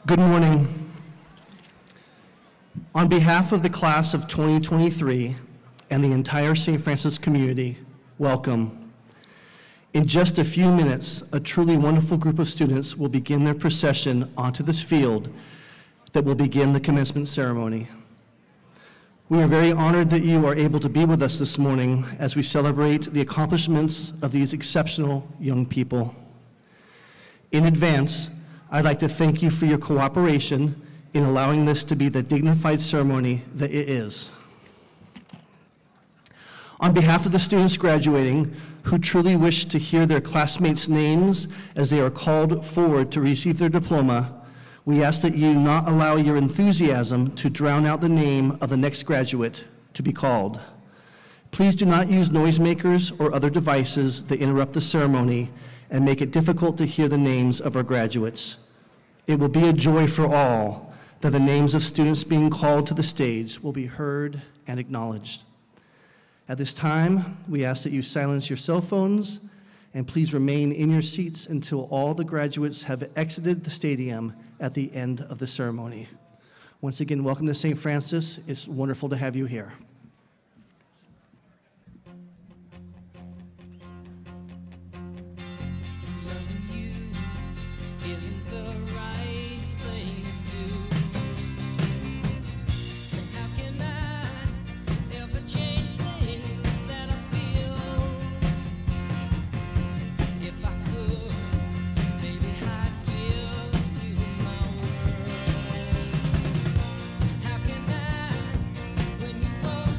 Good morning. On behalf of the class of 2023 and the entire St. Francis community, welcome. In just a few minutes, a truly wonderful group of students will begin their procession onto this field that will begin the commencement ceremony. We are very honored that you are able to be with us this morning as we celebrate the accomplishments of these exceptional young people. In advance, I'd like to thank you for your cooperation in allowing this to be the dignified ceremony that it is. On behalf of the students graduating who truly wish to hear their classmates' names as they are called forward to receive their diploma, we ask that you not allow your enthusiasm to drown out the name of the next graduate to be called. Please do not use noisemakers or other devices that interrupt the ceremony and make it difficult to hear the names of our graduates. It will be a joy for all that the names of students being called to the stage will be heard and acknowledged. At this time, we ask that you silence your cell phones and please remain in your seats until all the graduates have exited the stadium at the end of the ceremony. Once again, welcome to St. Francis. It's wonderful to have you here. When you walk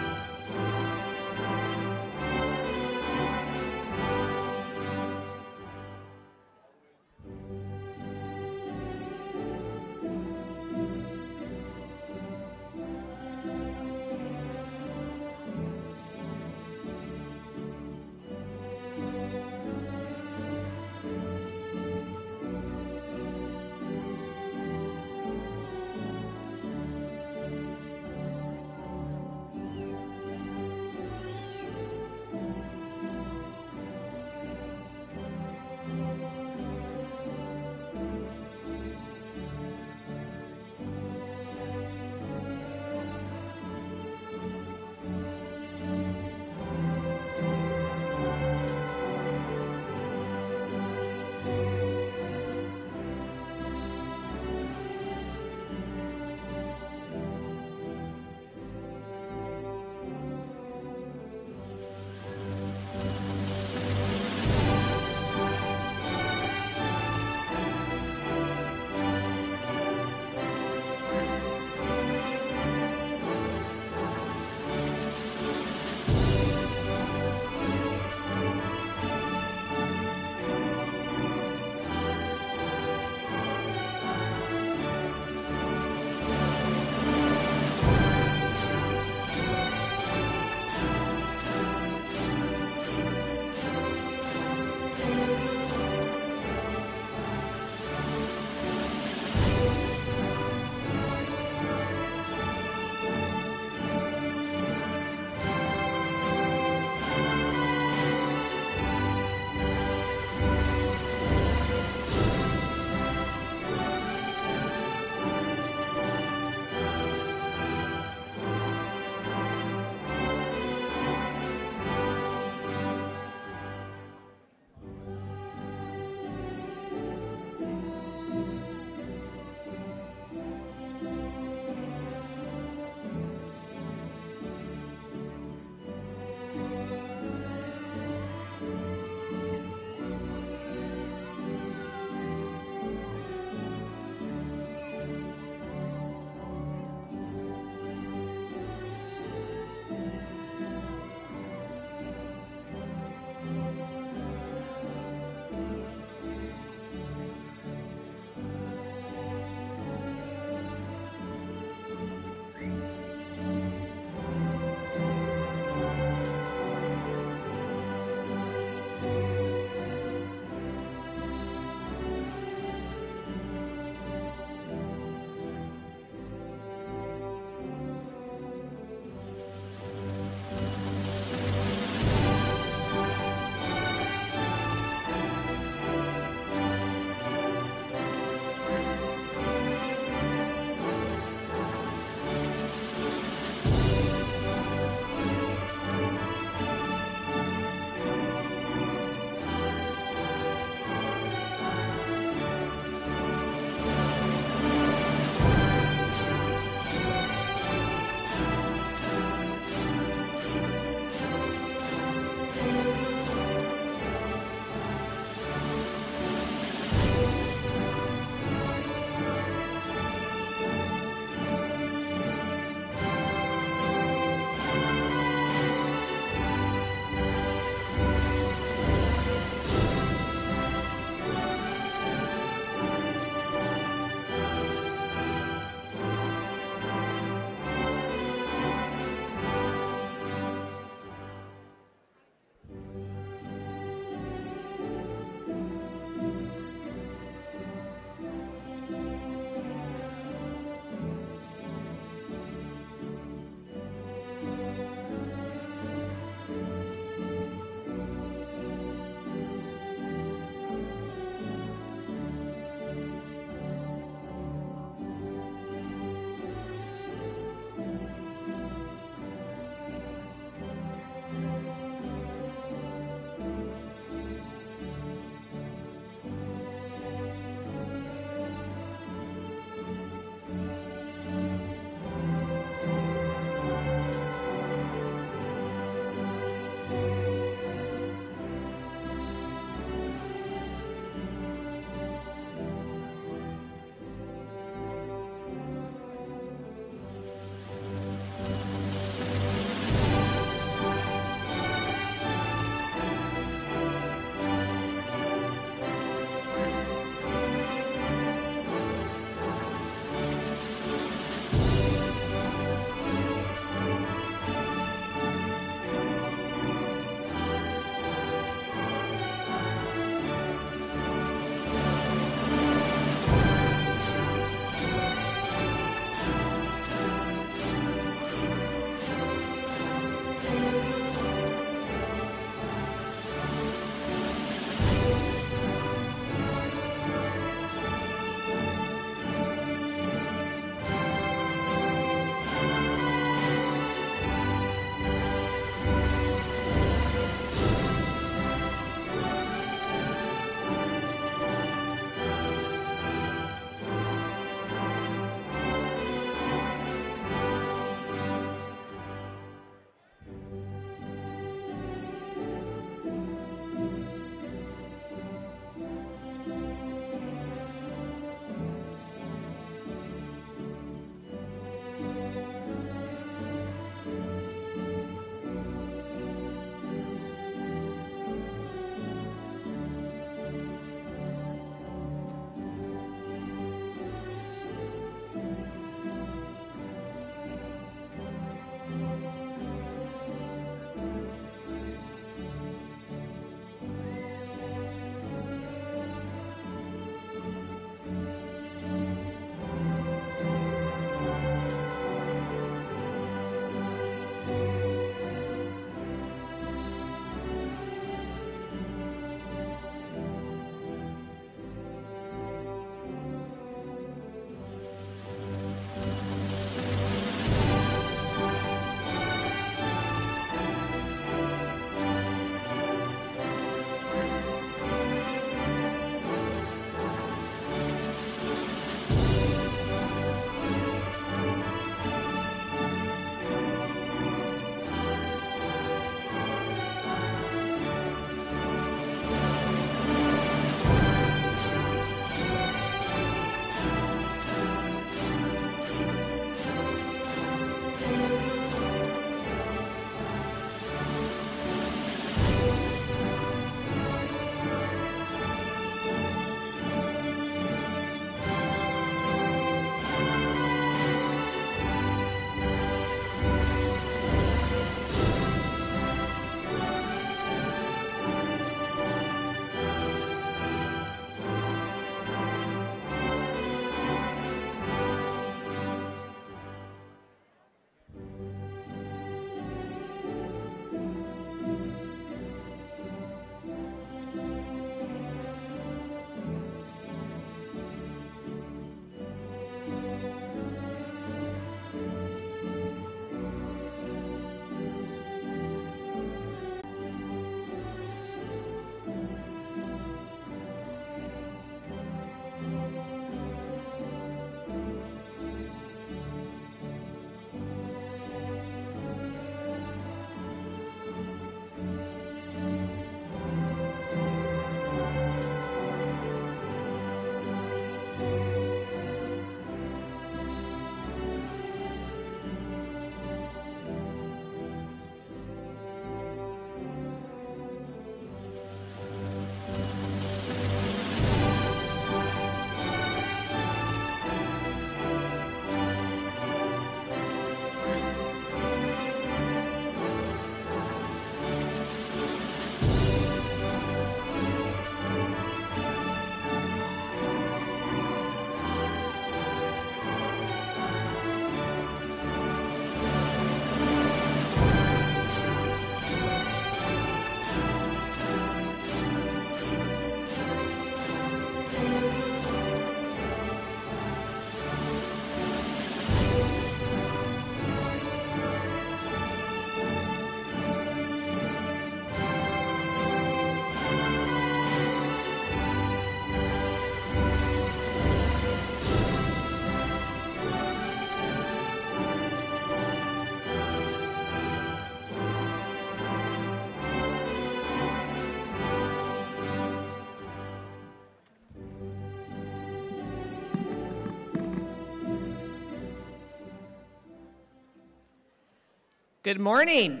Good morning.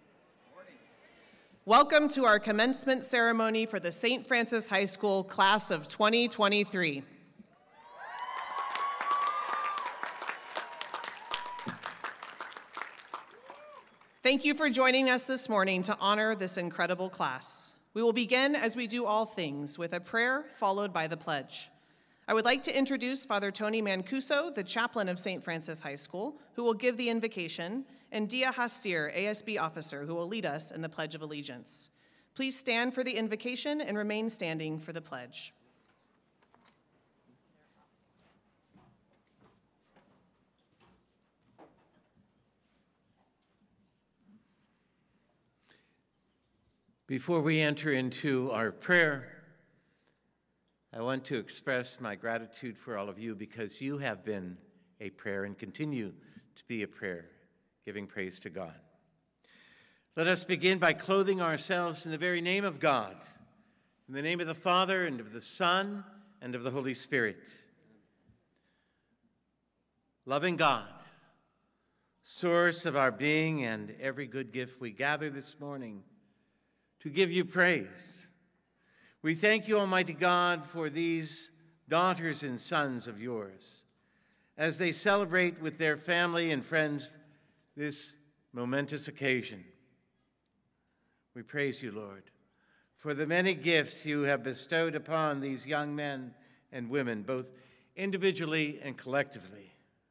Welcome to our commencement ceremony for the St. Francis High School class of 2023. Thank you for joining us this morning to honor this incredible class. We will begin, as we do all things, with a prayer followed by the pledge. I would like to introduce Father Tony Mancuso, the chaplain of St. Francis High School, who will give the invocation, and Dia Hastir, ASB officer, who will lead us in the Pledge of Allegiance. Please stand for the invocation and remain standing for the pledge. Before we enter into our prayer, I want to express my gratitude for all of you because you have been a prayer and continue to be a prayer, giving praise to God. Let us begin by clothing ourselves in the very name of God, in the name of the Father, and of the Son, and of the Holy Spirit. Loving God, source of our being and every good gift, we gather this morning to give you praise. We thank you, Almighty God, for these daughters and sons of yours as they celebrate with their family and friends this momentous occasion. We praise you, Lord, for the many gifts you have bestowed upon these young men and women, both individually and collectively.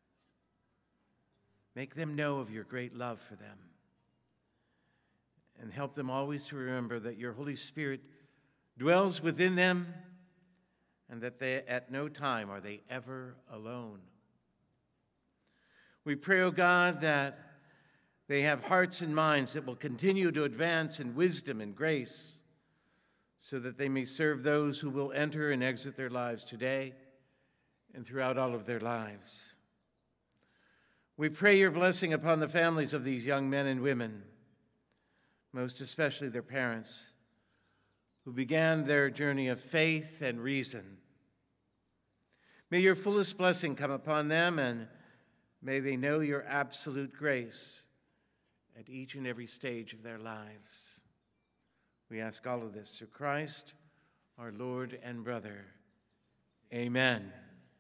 Make them know of your great love for them, and help them always to remember that your Holy Spirit dwells within them, and that they at no time are they ever alone. We pray, O God, that they have hearts and minds that will continue to advance in wisdom and grace, so that they may serve those who will enter and exit their lives today and throughout all of their lives. We pray your blessing upon the families of these young men and women, most especially their parents, who began their journey of faith and reason. May your fullest blessing come upon them, and may they know your absolute grace at each and every stage of their lives. We ask all of this through Christ, our Lord and brother. Amen.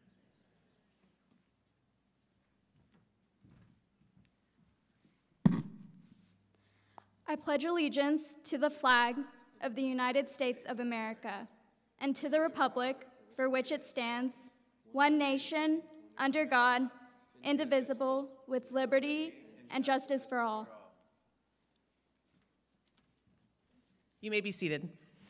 I pledge allegiance to the flag of the United States of America, and to the republic for which it stands, one nation, under God, indivisible, with liberty and justice for all. You may be seated.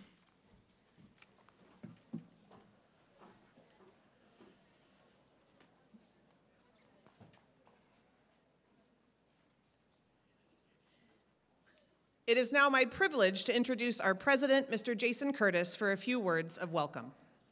It is now my privilege to introduce our president, Mr. Jason Curtis, for a few words of welcome.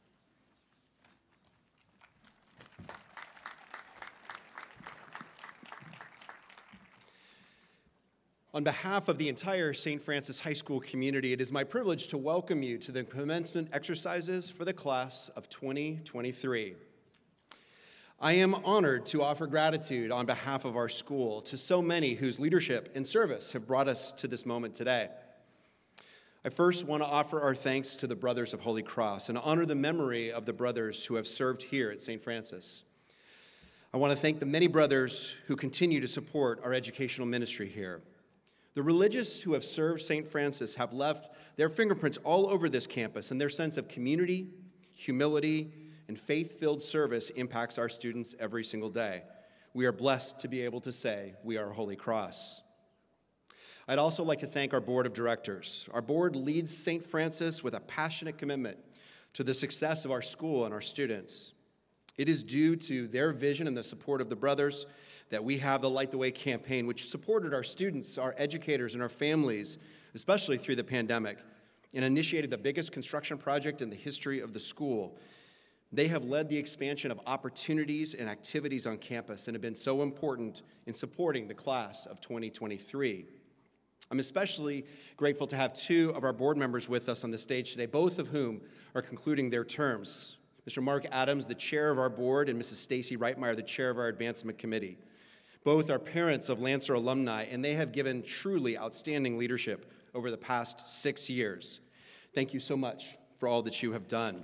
On behalf of the entire St. Francis High School community, it is my privilege to welcome you to the commencement exercises for the class of 2023. I am honored to offer gratitude on behalf of our school to so many whose leadership and service have brought us to this moment today. I first want to offer our thanks to the Brothers of Holy Cross and honor the memory of the brothers who have served here at St. Francis. I want to thank the many brothers who continue to support our educational ministry here. The religious who have served St. Francis have left their fingerprints all over this campus, and their sense of community, humility, and faith-filled service impacts our students every single day. We are blessed to be able to say we are Holy Cross. I'd also like to thank our board of directors. Our board leads St. Francis with a passionate commitment to the success of our school and our students. It is due to their vision and the support of the brothers that we have the Light the Way campaign, which supported our students, our educators, and our families, especially through the pandemic, and initiated the biggest construction project in the history of the school. They have led the expansion of opportunities and activities on campus and have been so important in supporting the class of 2023. I'm especially grateful to have two of our board members with us on the stage today, both of whom are concluding their terms. Mr. Mark Adams, the chair of our board, and Mrs. Stacy Reitmeyer, the chair of our advancement committee. Both are parents of Lancer alumni, and they have given truly outstanding leadership over the past 6 years. Thank you so much for all that you have done.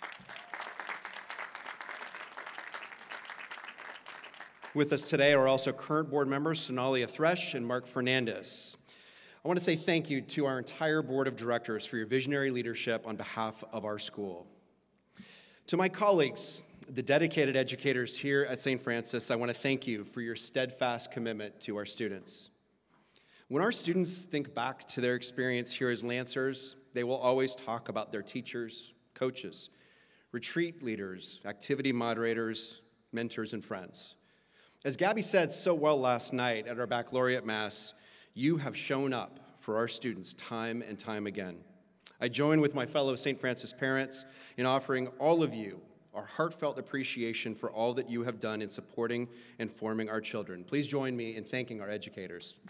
With us today are also current board members Sonalia Thresh and Mark Fernandez. I want to say thank you to our entire board of directors for your visionary leadership on behalf of our school. To my colleagues, the dedicated educators here at St. Francis, I want to thank you for your steadfast commitment to our students. When our students think back to their experience here as Lancers, they will always talk about their teachers, coaches, retreat leaders, activity moderators, mentors, and friends. As Gabby said so well last night at our baccalaureate mass, you have shown up for our students time and time again. I join with my fellow St. Francis parents in offering all of you our heartfelt appreciation for all that you have done in supporting and forming our children. Please join me in thanking our educators.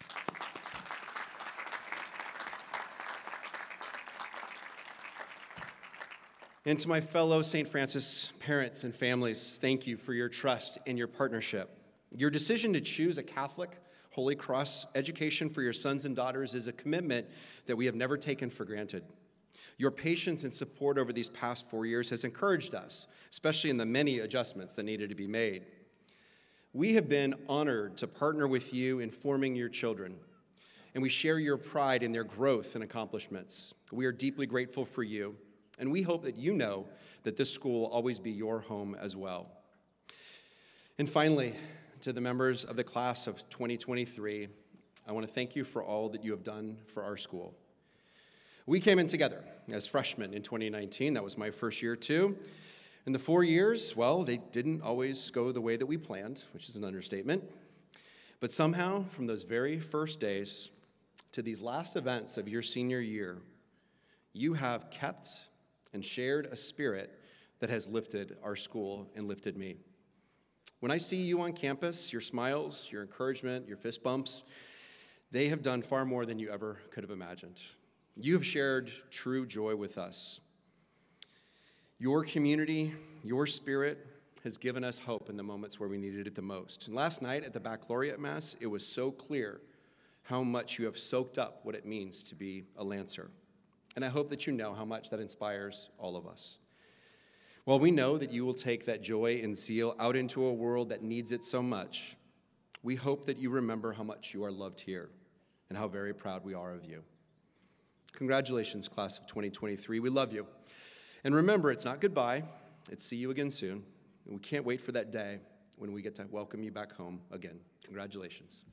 And to my fellow St. Francis parents and families, thank you for your trust and your partnership. Your decision to choose a Catholic Holy Cross education for your sons and daughters is a commitment that we have never taken for granted. Your patience and support over these past 4 years has encouraged us, especially in the many adjustments that needed to be made. We have been honored to partner with you in forming your children, and we share your pride in their growth and accomplishments. We are deeply grateful for you, and we hope that you know that this school will always be your home as well. And finally, to the members of the class of 2023, I want to thank you for all that you have done for our school. We came in together as freshmen in 2019. That was my first year too. And the 4 years, well, they didn't always go the way that we planned, which is an understatement. But somehow, from those very first days to these last events of your senior year, you have kept and shared a spirit that has lifted our school and lifted me. When I see you on campus, your smiles, your encouragement, your fist bumps, they have done far more than you ever could have imagined. You have shared true joy with us. Your community, your spirit has given us hope in the moments where we needed it the most. And last night at the baccalaureate mass, it was so clear how much you have soaked up what it means to be a Lancer. And I hope that you know how much that inspires all of us. While we know that you will take that joy and zeal out into a world that needs it so much, we hope that you remember how much you are loved here and how very proud we are of you. Congratulations, class of 2023. We love you. And remember, it's not goodbye. It's see you again soon. And we can't wait for that day when we get to welcome you back home again. Congratulations.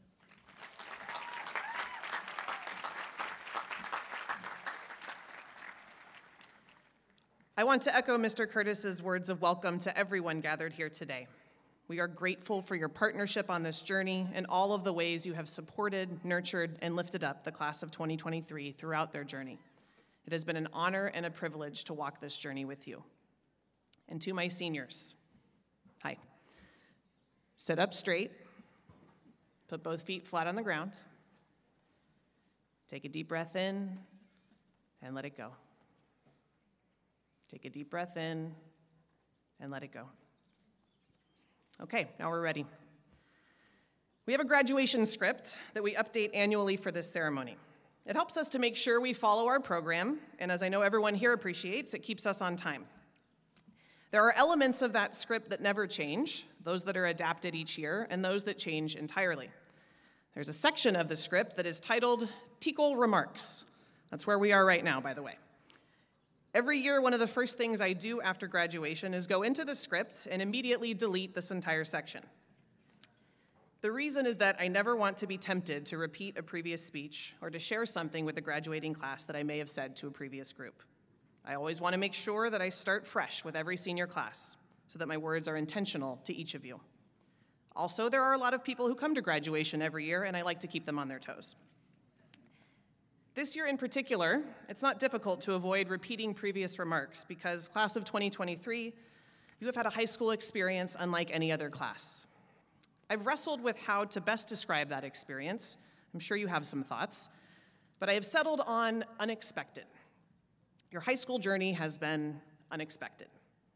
I want to echo Mr. Curtis's words of welcome to everyone gathered here today. We are grateful for your partnership on this journey and all of the ways you have supported, nurtured, and lifted up the class of 2023 throughout their journey. It has been an honor and a privilege to walk this journey with you. And to my seniors, hi. Sit up straight, put both feet flat on the ground, take a deep breath in, and let it go. Take a deep breath in and let it go. Okay, now we're ready. We have a graduation script that we update annually for this ceremony. It helps us to make sure we follow our program, and as I know everyone here appreciates, it keeps us on time. There are elements of that script that never change, those that are adapted each year, and those that change entirely. There's a section of the script that is titled Tickle Remarks. That's where we are right now, by the way. Every year, one of the first things I do after graduation is go into the script and immediately delete this entire section. The reason is that I never want to be tempted to repeat a previous speech or to share something with the graduating class that I may have said to a previous group. I always want to make sure that I start fresh with every senior class so that my words are intentional to each of you. Also, there are a lot of people who come to graduation every year, and I like to keep them on their toes. This year in particular, it's not difficult to avoid repeating previous remarks because class of 2023, you have had a high school experience unlike any other class. I've wrestled with how to best describe that experience. I'm sure you have some thoughts, but I have settled on unexpected. Your high school journey has been unexpected.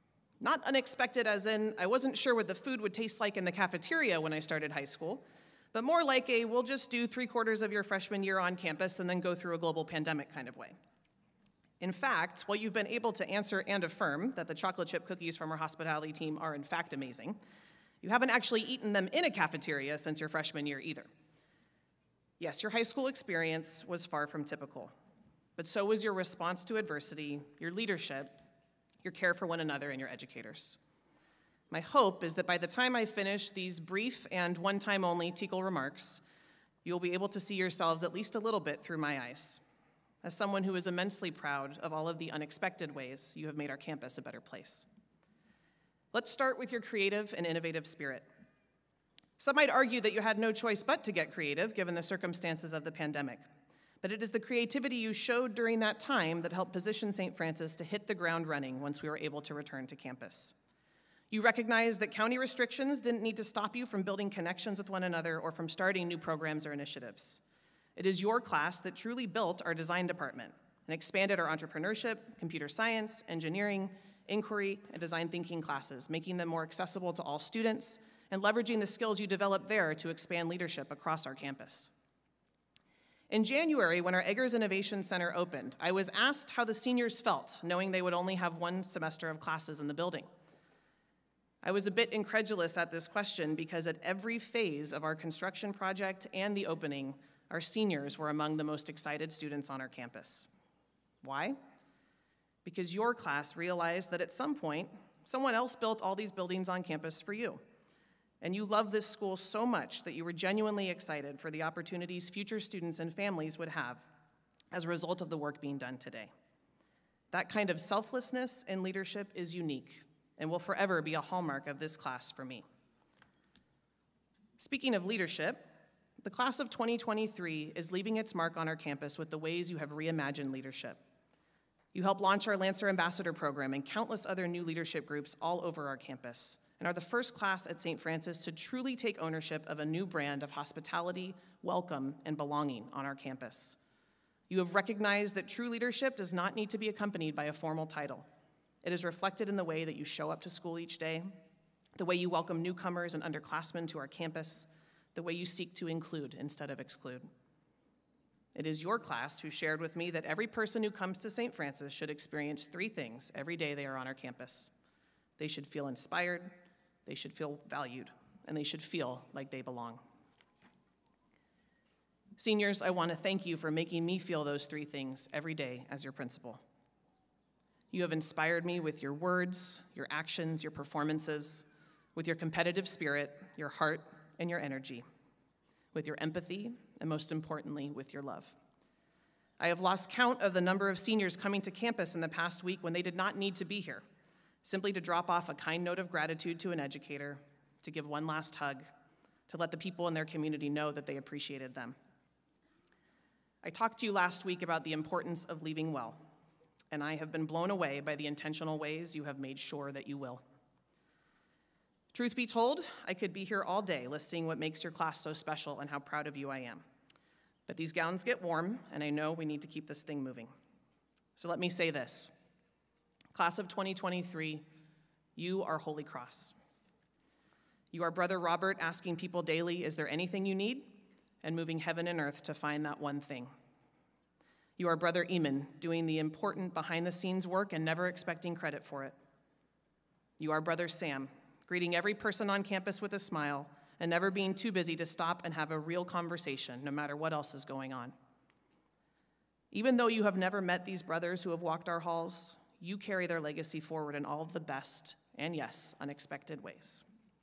Not unexpected as in, I wasn't sure what the food would taste like in the cafeteria when I started high school, but more like a we'll just do 3/4 of your freshman year on campus and then go through a global pandemic kind of way. In fact, while you've been able to answer and affirm that the chocolate chip cookies from our hospitality team are in fact amazing, you haven't actually eaten them in a cafeteria since your freshman year either. Yes, your high school experience was far from typical, but so was your response to adversity, your leadership, your care for one another, and your educators. My hope is that by the time I finish these brief and one-time only TECL remarks, you'll be able to see yourselves at least a little bit through my eyes, as someone who is immensely proud of all of the unexpected ways you have made our campus a better place. Let's start with your creative and innovative spirit. Some might argue that you had no choice but to get creative given the circumstances of the pandemic. But it is the creativity you showed during that time that helped position St. Francis to hit the ground running once we were able to return to campus. You recognized that county restrictions didn't need to stop you from building connections with one another or from starting new programs or initiatives. It is your class that truly built our design department and expanded our entrepreneurship, computer science, engineering, inquiry, and design thinking classes, making them more accessible to all students and leveraging the skills you developed there to expand leadership across our campus. In January, when our Eggers Innovation Center opened, I was asked how the seniors felt, knowing they would only have one semester of classes in the building. I was a bit incredulous at this question because at every phase of our construction project and the opening, our seniors were among the most excited students on our campus. Why? Because your class realized that at some point, someone else built all these buildings on campus for you. And you love this school so much that you were genuinely excited for the opportunities future students and families would have as a result of the work being done today. That kind of selflessness and leadership is unique and will forever be a hallmark of this class for me. Speaking of leadership, the class of 2023 is leaving its mark on our campus with the ways you have reimagined leadership. You helped launch our Lancer Ambassador program and countless other new leadership groups all over our campus, and are the first class at St. Francis to truly take ownership of a new brand of hospitality, welcome, and belonging on our campus. You have recognized that true leadership does not need to be accompanied by a formal title. It is reflected in the way that you show up to school each day, the way you welcome newcomers and underclassmen to our campus, the way you seek to include instead of exclude. It is your class who shared with me that every person who comes to St. Francis should experience 3 things every day they are on our campus. They should feel inspired, they should feel valued, and they should feel like they belong. Seniors, I want to thank you for making me feel those 3 things every day as your principal. You have inspired me with your words, your actions, your performances, with your competitive spirit, your heart, and your energy, with your empathy, and most importantly, with your love. I have lost count of the number of seniors coming to campus in the past week when they did not need to be here, simply to drop off a kind note of gratitude to an educator, to give one last hug, to let the people in their community know that they appreciated them. I talked to you last week about the importance of leaving well, and I have been blown away by the intentional ways you have made sure that you will. Truth be told, I could be here all day listing what makes your class so special and how proud of you I am. But these gowns get warm, and I know we need to keep this thing moving. So let me say this. Class of 2023, you are Holy Cross. You are Brother Robert asking people daily, is there anything you need? And moving heaven and earth to find that one thing. You are Brother Eamon, doing the important behind-the-scenes work and never expecting credit for it. You are Brother Sam, greeting every person on campus with a smile and never being too busy to stop and have a real conversation, no matter what else is going on. Even though you have never met these brothers who have walked our halls, you carry their legacy forward in all of the best and, yes, unexpected ways.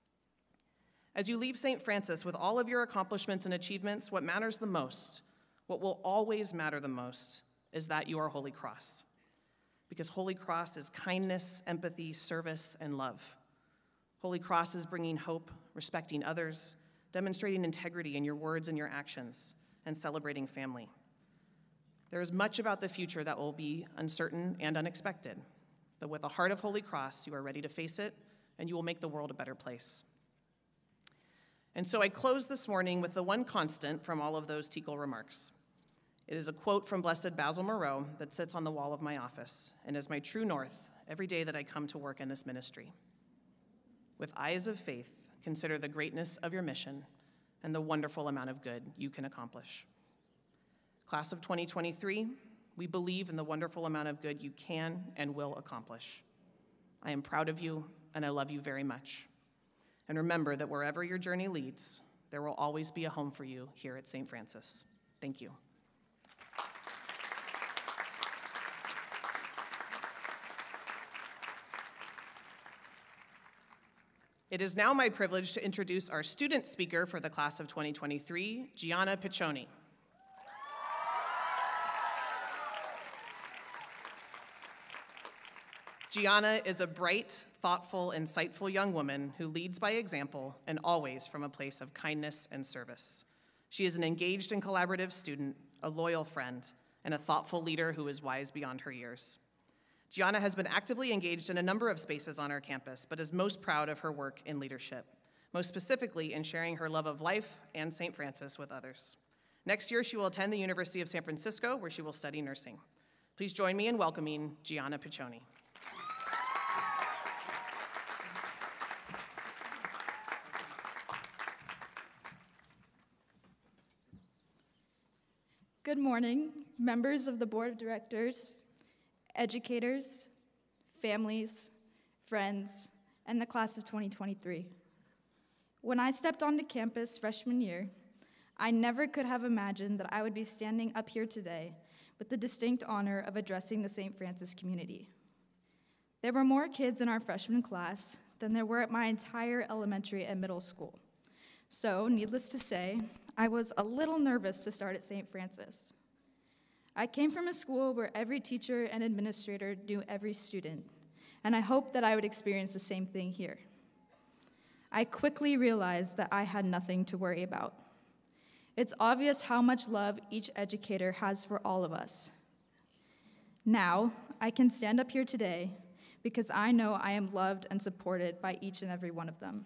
As you leave St. Francis with all of your accomplishments and achievements, what matters the most, what will always matter the most, is that you are Holy Cross. Because Holy Cross is kindness, empathy, service, and love. Holy Cross is bringing hope, respecting others, demonstrating integrity in your words and your actions, and celebrating family. There is much about the future that will be uncertain and unexpected, but with a heart of Holy Cross, you are ready to face it, and you will make the world a better place. And so I close this morning with the one constant from all of those TECL remarks. It is a quote from Blessed Basil Moreau that sits on the wall of my office and is my true north every day that I come to work in this ministry. With eyes of faith, consider the greatness of your mission and the wonderful amount of good you can accomplish. Class of 2023, we believe in the wonderful amount of good you can and will accomplish. I am proud of you, and I love you very much. And remember that wherever your journey leads, there will always be a home for you here at St. Francis. Thank you. It is now my privilege to introduce our student speaker for the class of 2023, Gianna Piccioni. Gianna is a bright, thoughtful, insightful young woman who leads by example and always from a place of kindness and service. She is an engaged and collaborative student, a loyal friend, and a thoughtful leader who is wise beyond her years. Gianna has been actively engaged in a number of spaces on our campus, but is most proud of her work in leadership, most specifically in sharing her love of life and St. Francis with others. Next year, she will attend the University of San Francisco, where she will study nursing. Please join me in welcoming Gianna Piccioni. Good morning, members of the Board of Directors, educators, families, friends, and the class of 2023. When I stepped onto campus freshman year, I never could have imagined that I would be standing up here today with the distinct honor of addressing the St. Francis community. There were more kids in our freshman class than there were at my entire elementary and middle school. So, needless to say, I was a little nervous to start at St. Francis. I came from a school where every teacher and administrator knew every student, and I hoped that I would experience the same thing here. I quickly realized that I had nothing to worry about. It's obvious how much love each educator has for all of us. Now, I can stand up here today because I know I am loved and supported by each and every one of them.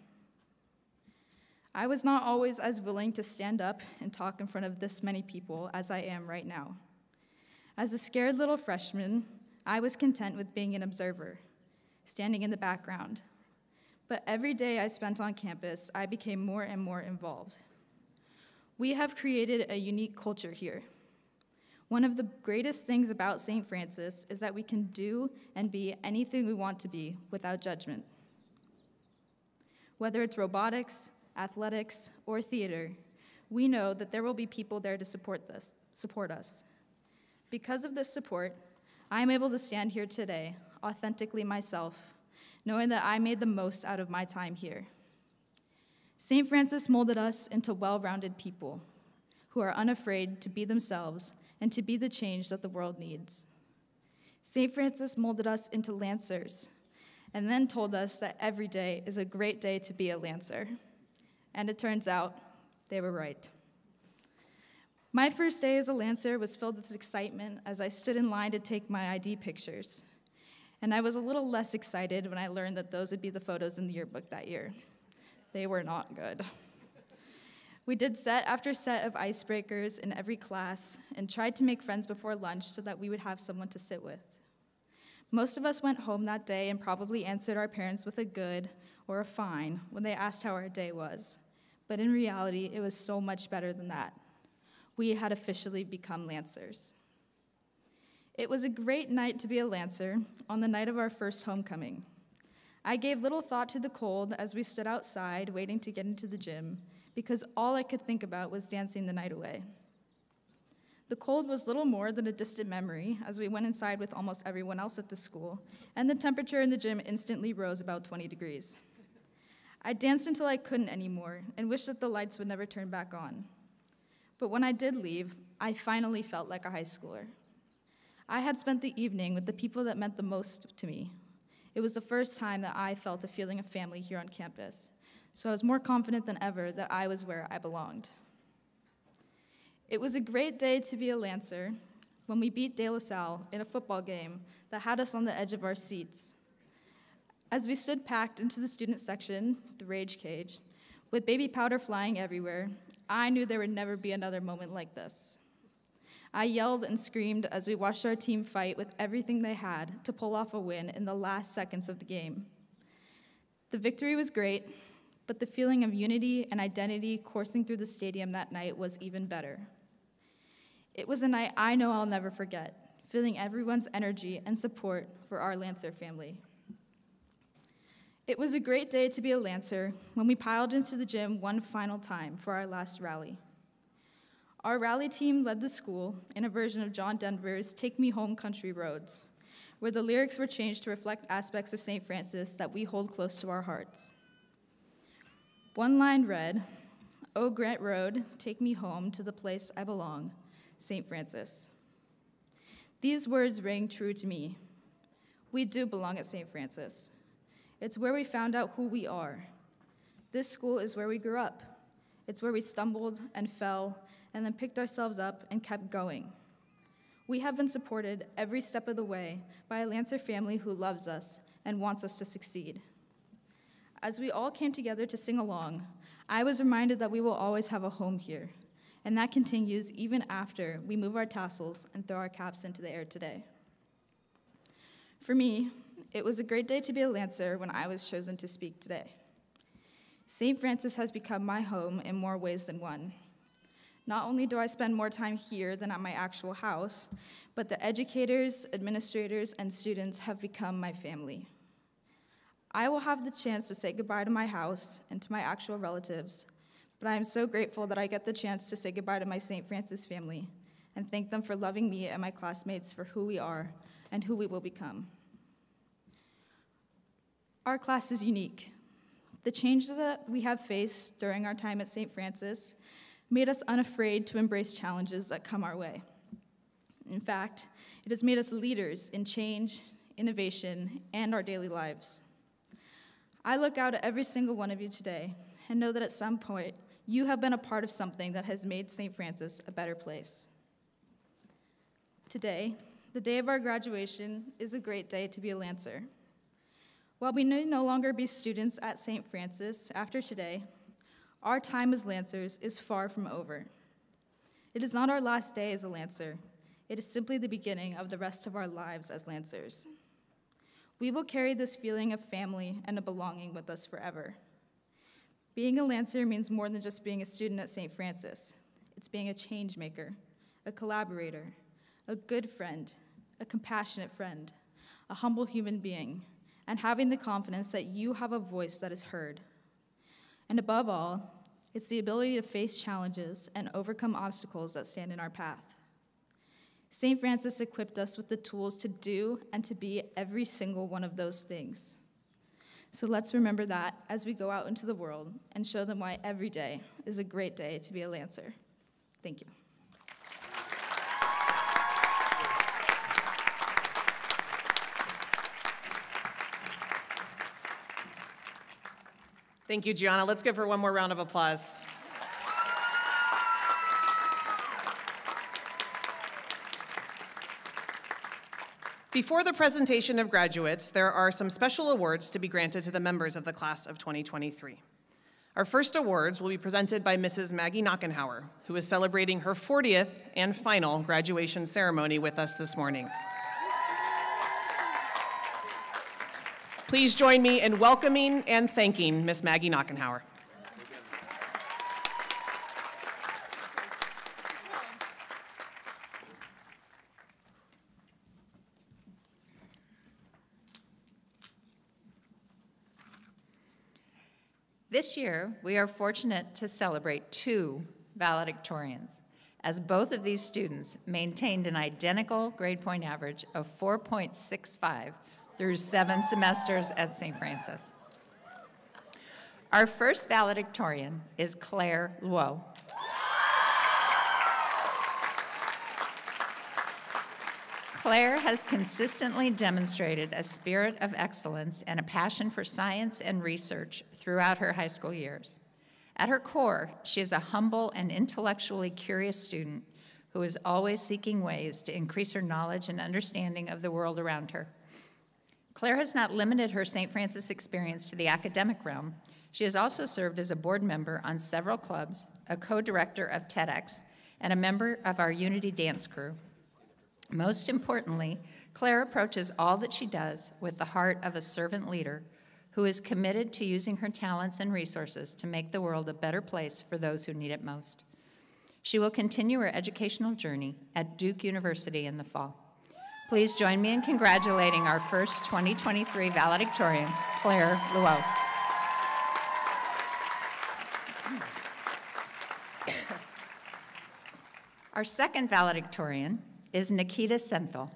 I was not always as willing to stand up and talk in front of this many people as I am right now. As a scared little freshman, I was content with being an observer, standing in the background. But every day I spent on campus, I became more and more involved. We have created a unique culture here. One of the greatest things about St. Francis is that we can do and be anything we want to be without judgment. Whether it's robotics, athletics, or theater, we know that there will be people there to support us. Because of this support, I am able to stand here today, authentically myself, knowing that I made the most out of my time here. St. Francis molded us into well-rounded people who are unafraid to be themselves and to be the change that the world needs. St. Francis molded us into Lancers and then told us that every day is a great day to be a Lancer. And it turns out they were right. My first day as a Lancer was filled with excitement as I stood in line to take my ID pictures. And I was a little less excited when I learned that those would be the photos in the yearbook that year. They were not good. We did set after set of icebreakers in every class and tried to make friends before lunch so that we would have someone to sit with. Most of us went home that day and probably answered our parents with a good or a fine when they asked how our day was. But in reality, it was so much better than that. We had officially become Lancers. It was a great night to be a Lancer on the night of our first homecoming. I gave little thought to the cold as we stood outside waiting to get into the gym because all I could think about was dancing the night away. The cold was little more than a distant memory as we went inside with almost everyone else at the school, and the temperature in the gym instantly rose about 20 degrees. I danced until I couldn't anymore and wished that the lights would never turn back on. But when I did leave, I finally felt like a high schooler. I had spent the evening with the people that meant the most to me. It was the first time that I felt a feeling of family here on campus, so I was more confident than ever that I was where I belonged. It was a great day to be a Lancer when we beat De La Salle in a football game that had us on the edge of our seats. As we stood packed into the student section, the rage cage, with baby powder flying everywhere, I knew there would never be another moment like this. I yelled and screamed as we watched our team fight with everything they had to pull off a win in the last seconds of the game. The victory was great, but the feeling of unity and identity coursing through the stadium that night was even better. It was a night I know I'll never forget, feeling everyone's energy and support for our Lancer family. It was a great day to be a Lancer when we piled into the gym one final time for our last rally. Our rally team led the school in a version of John Denver's Take Me Home Country Roads, where the lyrics were changed to reflect aspects of St. Francis that we hold close to our hearts. One line read, "Oh, Grant Road, take me home to the place I belong, St. Francis." These words rang true to me. We do belong at St. Francis. It's where we found out who we are. This school is where we grew up. It's where we stumbled and fell and then picked ourselves up and kept going. We have been supported every step of the way by a Lancer family who loves us and wants us to succeed. As we all came together to sing along, I was reminded that we will always have a home here, and that continues even after we move our tassels and throw our caps into the air today. For me, it was a great day to be a Lancer when I was chosen to speak today. St. Francis has become my home in more ways than one. Not only do I spend more time here than at my actual house, but the educators, administrators, and students have become my family. I will have the chance to say goodbye to my house and to my actual relatives, but I am so grateful that I get the chance to say goodbye to my St. Francis family and thank them for loving me and my classmates for who we are and who we will become. Our class is unique. The changes that we have faced during our time at St. Francis made us unafraid to embrace challenges that come our way. In fact, it has made us leaders in change, innovation, and our daily lives. I look out at every single one of you today and know that at some point, you have been a part of something that has made St. Francis a better place. Today, the day of our graduation, is a great day to be a Lancer. While we may no longer be students at St. Francis after today, our time as Lancers is far from over. It is not our last day as a Lancer. It is simply the beginning of the rest of our lives as Lancers. We will carry this feeling of family and of belonging with us forever. Being a Lancer means more than just being a student at St. Francis. It's being a change maker, a collaborator, a good friend, a compassionate friend, a humble human being, and having the confidence that you have a voice that is heard. And above all, it's the ability to face challenges and overcome obstacles that stand in our path. St. Francis equipped us with the tools to do and to be every single one of those things. So let's remember that as we go out into the world and show them why every day is a great day to be a Lancer. Thank you. Thank you, Gianna. Let's give her one more round of applause. Before the presentation of graduates, there are some special awards to be granted to the members of the class of 2023. Our first awards will be presented by Mrs. Maggie Knockenhauer, who is celebrating her 40th and final graduation ceremony with us this morning. Please join me in welcoming and thanking Miss Maggie Knockenhauer. This year, we are fortunate to celebrate 2 valedictorians, as both of these students maintained an identical grade point average of 4.65 through 7 semesters at St. Francis. Our first valedictorian is Claire Luo. Claire has consistently demonstrated a spirit of excellence and a passion for science and research throughout her high school years. At her core, she is a humble and intellectually curious student who is always seeking ways to increase her knowledge and understanding of the world around her. Claire has not limited her St. Francis experience to the academic realm. She has also served as a board member on several clubs, a co-director of TEDx, and a member of our Unity Dance crew. Most importantly, Claire approaches all that she does with the heart of a servant leader who is committed to using her talents and resources to make the world a better place for those who need it most. She will continue her educational journey at Duke University in the fall. Please join me in congratulating our first 2023 valedictorian, Claire Luo. Our second valedictorian is Nikita Senthal.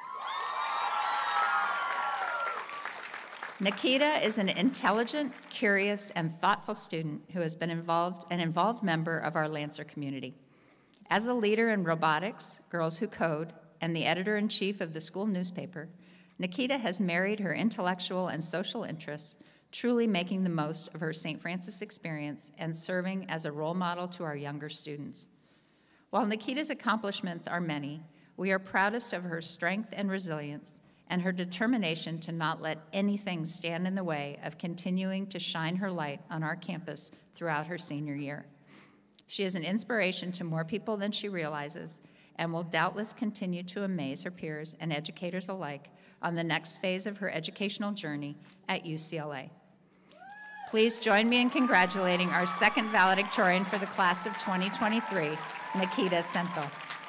Nikita is an intelligent, curious, and thoughtful student who has been an involved member of our Lancer community. As a leader in robotics, Girls Who Code, and the editor-in-chief of the school newspaper, Nikita has married her intellectual and social interests, truly making the most of her St. Francis experience and serving as a role model to our younger students. While Nikita's accomplishments are many, we are proudest of her strength and resilience and her determination to not let anything stand in the way of continuing to shine her light on our campus throughout her senior year. She is an inspiration to more people than she realizes and will doubtless continue to amaze her peers and educators alike on the next phase of her educational journey at UCLA. Please join me in congratulating our second valedictorian for the class of 2023, Nikita Senthal.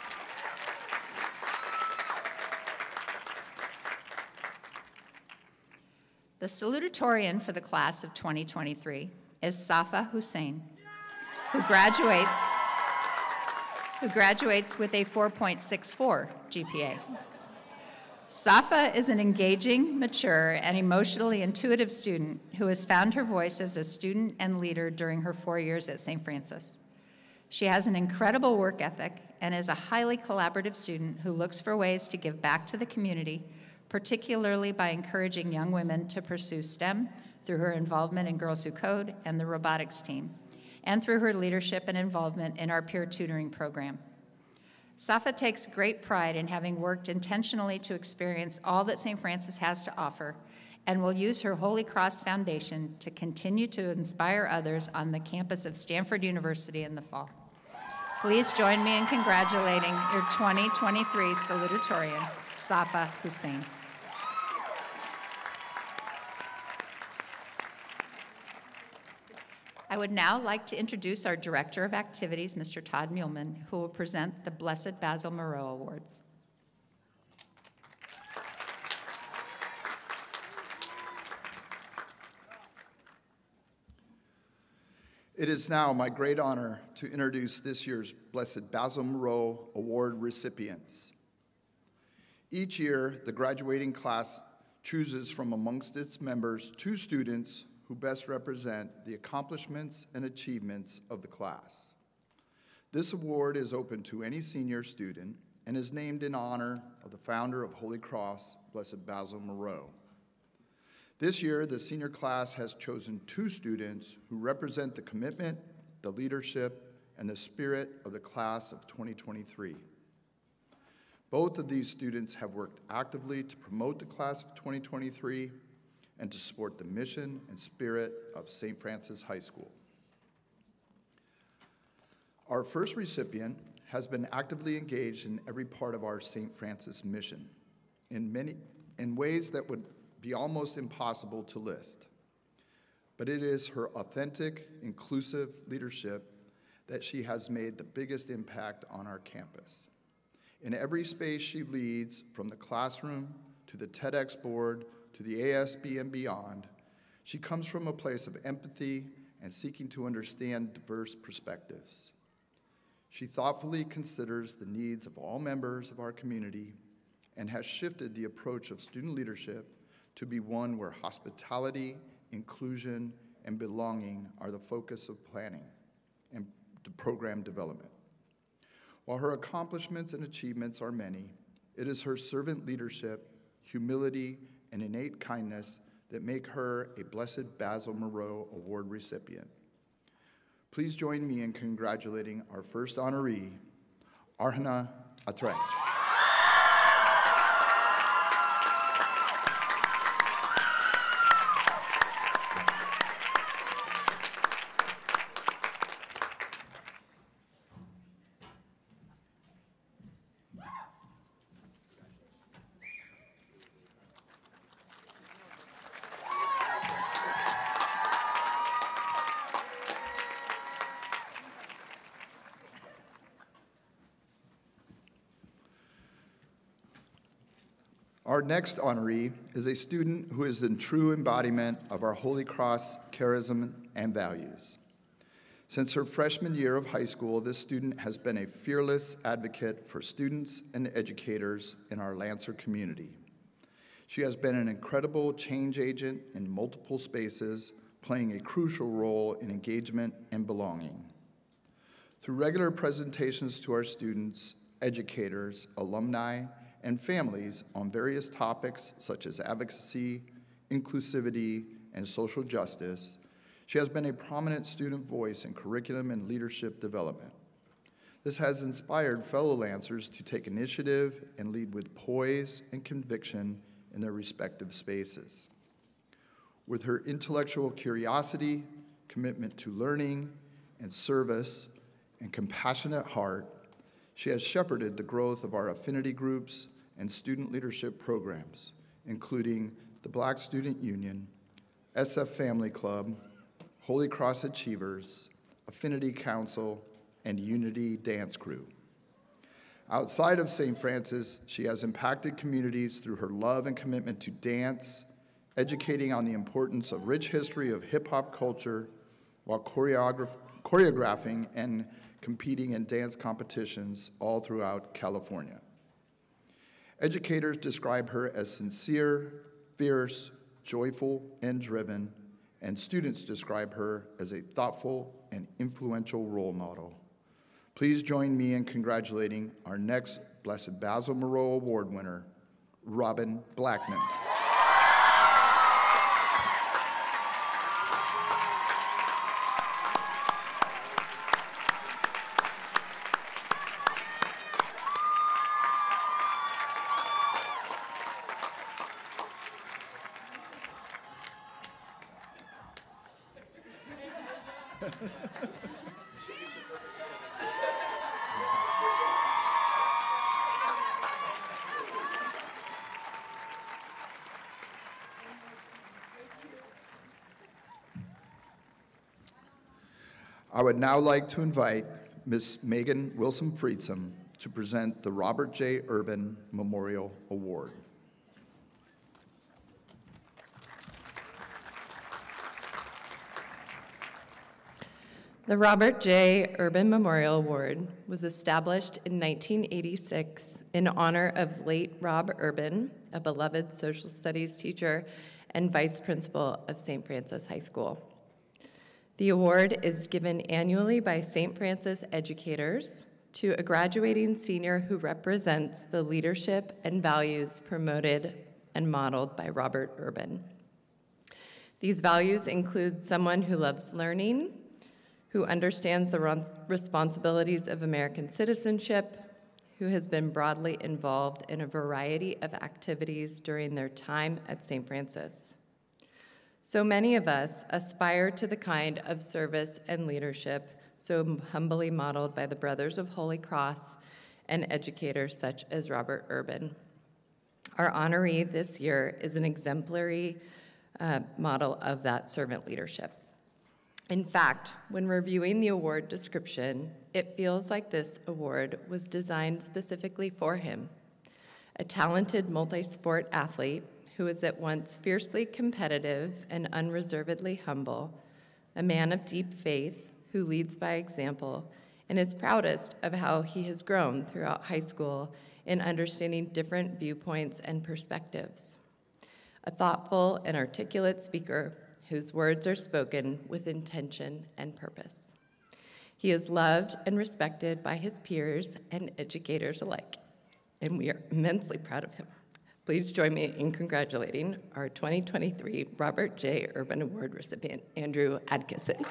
The salutatorian for the class of 2023 is Safa Hussein, who graduates with a 4.64 GPA. Safa is an engaging, mature, and emotionally intuitive student who has found her voice as a student and leader during her 4 years at St. Francis. She has an incredible work ethic and is a highly collaborative student who looks for ways to give back to the community, particularly by encouraging young women to pursue STEM through her involvement in Girls Who Code and the robotics team, and through her leadership and involvement in our peer tutoring program. Safa takes great pride in having worked intentionally to experience all that St. Francis has to offer and will use her Holy Cross Foundation to continue to inspire others on the campus of Stanford University in the fall. Please join me in congratulating your 2023 salutatorian, Safa Hussein. I would now like to introduce our Director of Activities, Mr. Todd Muehlman, who will present the Blessed Basil Moreau Awards. It is now my great honor to introduce this year's Blessed Basil Moreau Award recipients. Each year, the graduating class chooses from amongst its members 2 students who best represent the accomplishments and achievements of the class. This award is open to any senior student and is named in honor of the founder of Holy Cross, Blessed Basil Moreau. This year, the senior class has chosen 2 students who represent the commitment, the leadership, and the spirit of the class of 2023. Both of these students have worked actively to promote the class of 2023 and to support the mission and spirit of St. Francis High School. Our first recipient has been actively engaged in every part of our St. Francis mission in ways that would be almost impossible to list. But it is her authentic, inclusive leadership that she has made the biggest impact on our campus. In every space she leads, from the classroom to the TEDx board to the ASB and beyond, she comes from a place of empathy and seeking to understand diverse perspectives. She thoughtfully considers the needs of all members of our community and has shifted the approach of student leadership to be one where hospitality, inclusion, and belonging are the focus of planning and program development. While her accomplishments and achievements are many, it is her servant leadership, humility, and innate kindness that make her a Blessed Basil Moreau Award recipient. Please join me in congratulating our first honoree, Arhana Atrecht. Our next honoree is a student who is the true embodiment of our Holy Cross charism and values. Since her freshman year of high school, this student has been a fearless advocate for students and educators in our Lancer community. She has been an incredible change agent in multiple spaces, playing a crucial role in engagement and belonging. Through regular presentations to our students, educators, alumni, and families on various topics such as advocacy, inclusivity, and social justice, she has been a prominent student voice in curriculum and leadership development. This has inspired fellow Lancers to take initiative and lead with poise and conviction in their respective spaces. With her intellectual curiosity, commitment to learning and service, and compassionate heart, she has shepherded the growth of our affinity groups and student leadership programs, including the Black Student Union, SF Family Club, Holy Cross Achievers, Affinity Council, and Unity Dance Crew. Outside of St. Francis, she has impacted communities through her love and commitment to dance, educating on the importance of rich history of hip-hop culture while choreographing and competing in dance competitions all throughout California. Educators describe her as sincere, fierce, joyful, and driven, and students describe her as a thoughtful and influential role model. Please join me in congratulating our next Blessed Basil Moreau Award winner, Robin Blackman. I would now like to invite Ms. Megan Wilson-Friedsam to present the Robert J. Urban Memorial Award. The Robert J. Urban Memorial Award was established in 1986 in honor of late Rob Urban, a beloved social studies teacher and vice principal of St. Francis High School. The award is given annually by St. Francis educators to a graduating senior who represents the leadership and values promoted and modeled by Robert Urban. These values include someone who loves learning, who understands the responsibilities of American citizenship, who has been broadly involved in a variety of activities during their time at St. Francis. So many of us aspire to the kind of service and leadership so humbly modeled by the Brothers of Holy Cross and educators such as Robert Urban. Our honoree this year is an exemplary model of that servant leadership. In fact, when reviewing the award description, it feels like this award was designed specifically for him. A talented multi-sport athlete who is at once fiercely competitive and unreservedly humble, a man of deep faith who leads by example, and is proudest of how he has grown throughout high school in understanding different viewpoints and perspectives. A thoughtful and articulate speaker whose words are spoken with intention and purpose. He is loved and respected by his peers and educators alike, and we are immensely proud of him. Please join me in congratulating our 2023 Robert J. Urban Award recipient, Andrew Adkisson.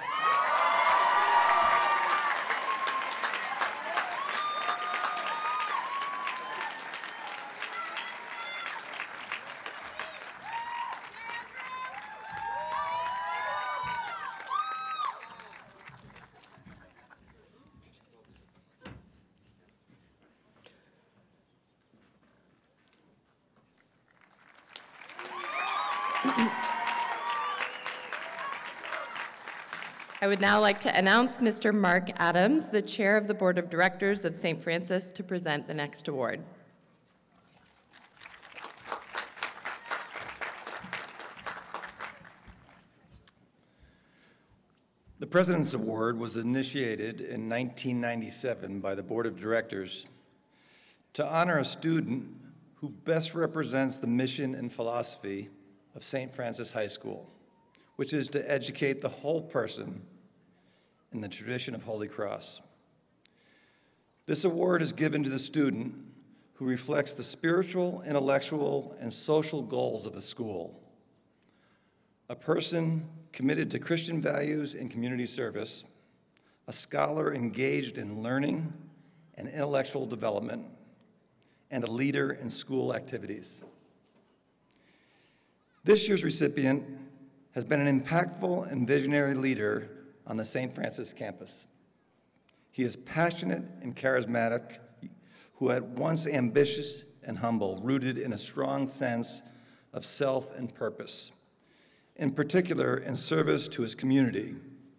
I would now like to announce Mr. Mark Adams, the Chair of the Board of Directors of St. Francis, to present the next award. The President's Award was initiated in 1997 by the Board of Directors to honor a student who best represents the mission and philosophy of St. Francis High School, which is to educate the whole person in the tradition of Holy Cross. This award is given to the student who reflects the spiritual, intellectual, and social goals of the school. A person committed to Christian values and community service, a scholar engaged in learning and intellectual development, and a leader in school activities. This year's recipient has been an impactful and visionary leader on the St. Francis campus. He is passionate and charismatic, who at once ambitious and humble, rooted in a strong sense of self and purpose, in particular in service to his community.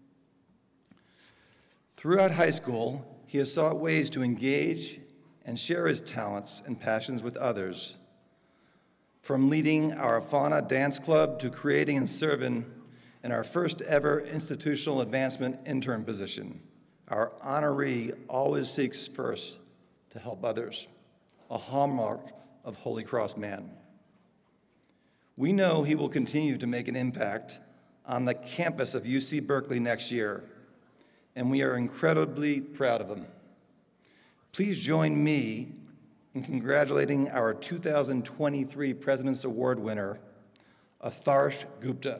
Throughout high school, he has sought ways to engage and share his talents and passions with others, from leading our Fauna Dance Club to creating and serving in our first ever institutional advancement intern position. Our honoree always seeks first to help others, a hallmark of Holy Cross man. We know he will continue to make an impact on the campus of UC Berkeley next year, and we are incredibly proud of him. Please join me in congratulating our 2023 President's Award winner, Atharsh Gupta.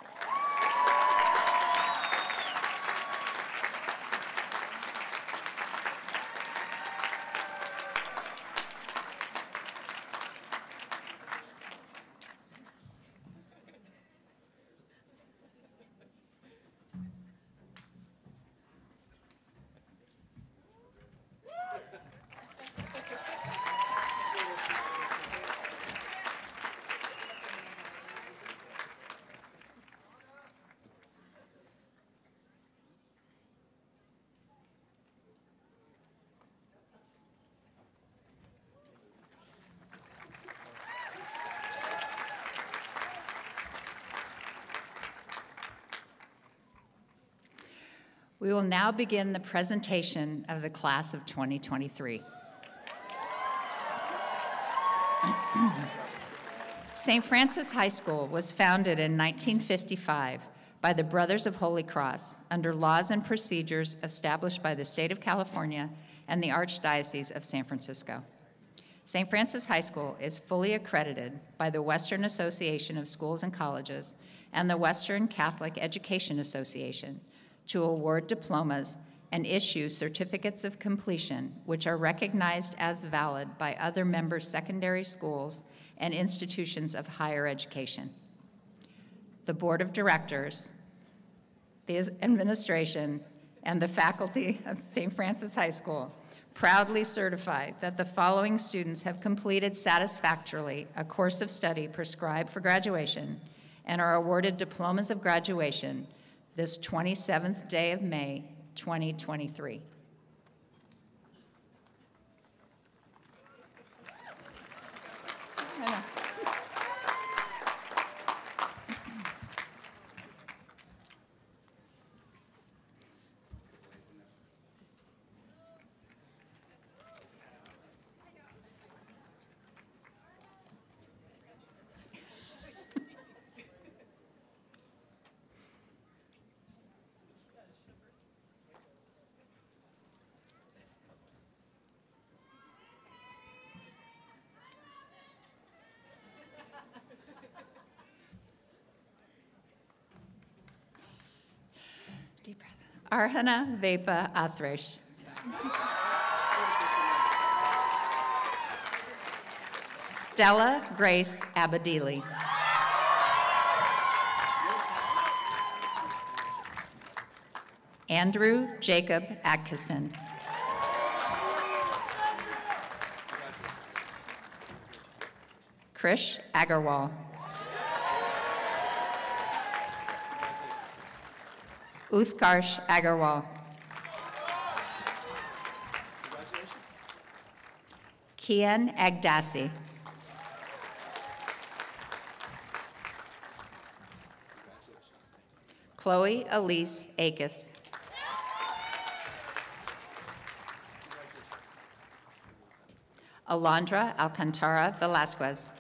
We will now begin the presentation of the class of 2023. St. Francis High School was founded in 1955 by the Brothers of Holy Cross under laws and procedures established by the state of California and the Archdiocese of San Francisco. St. Francis High School is fully accredited by the Western Association of Schools and Colleges and the Western Catholic Education Association to award diplomas and issue certificates of completion, which are recognized as valid by other member secondary schools and institutions of higher education. The Board of Directors, the administration, and the faculty of St. Francis High School proudly certify that the following students have completed satisfactorily a course of study prescribed for graduation and are awarded diplomas of graduation this 27th day of May, 2023. Deep breath. Arhana Vepa Athresh. Stella Grace Abadili. Andrew Jacob Atkisson. Krish Agarwal. Uthkarsh Agarwal. Kian Agdassi. Chloe Elise Akis. Alondra Alcantara Velasquez.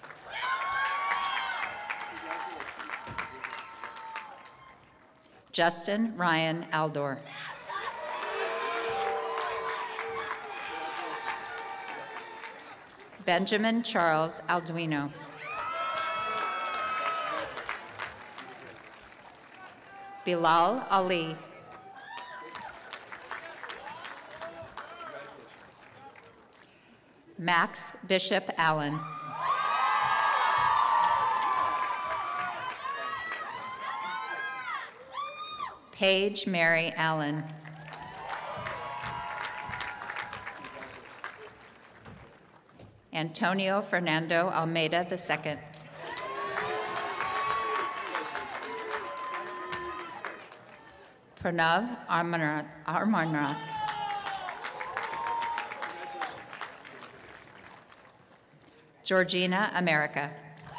Justin Ryan Aldor. Benjamin Charles Alduino. Bilal Ali. Max Bishop Allen. Paige Mary Allen. Antonio Fernando Almeida II. Pranav Armanrath. Georgina America.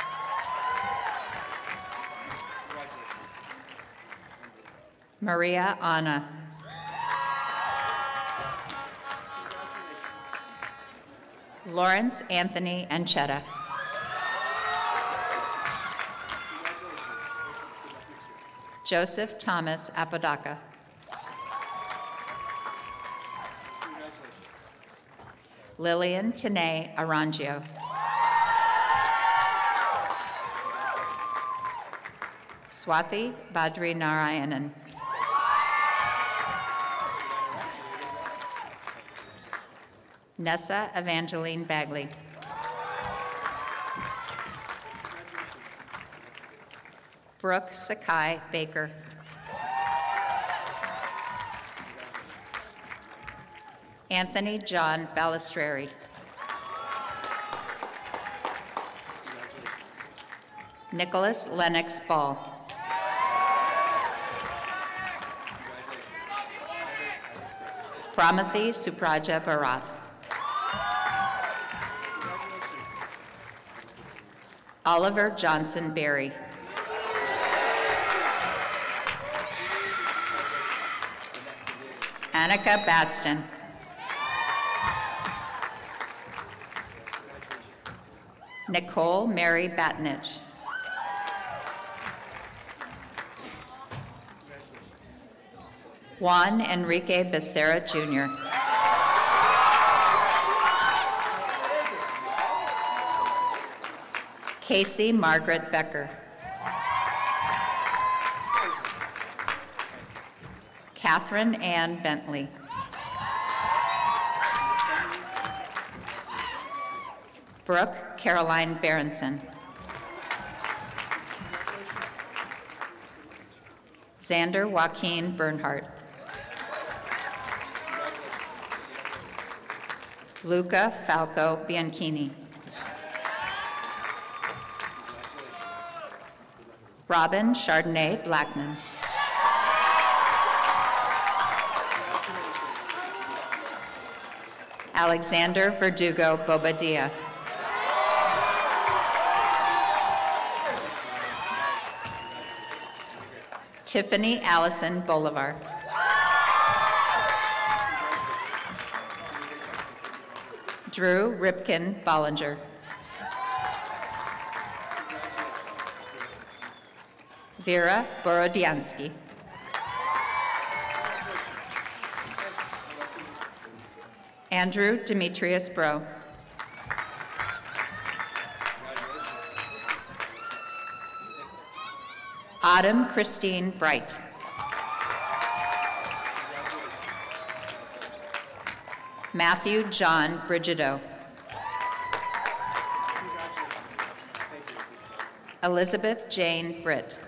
Maria Anna. Lawrence Anthony Anchetta. Joseph Thomas Apodaca. Lillian Tene Arangio. Swathi Badri Narayanan. Nessa Evangeline Bagley. Brooke Sakai Baker. Anthony John Balistreri. Nicholas Lennox Ball. Pramathi Supraja Barath. Oliver Johnson Berry. Annika Baston. Nicole Mary Batnich. Juan Enrique Becerra Jr. Casey Margaret Becker. Catherine Ann Bentley. Brooke Caroline Berenson. Xander Joaquin Bernhardt. Luca Falco Bianchini. Robin Chardonnay Blackman. Alexander Verdugo Bobadilla. Tiffany Allison Bolivar. Drew Ripken Bollinger. Vera Borodiansky. Andrew Demetrius Bro. Autumn Christine Bright. Matthew John Brigido. Elizabeth Jane Britt.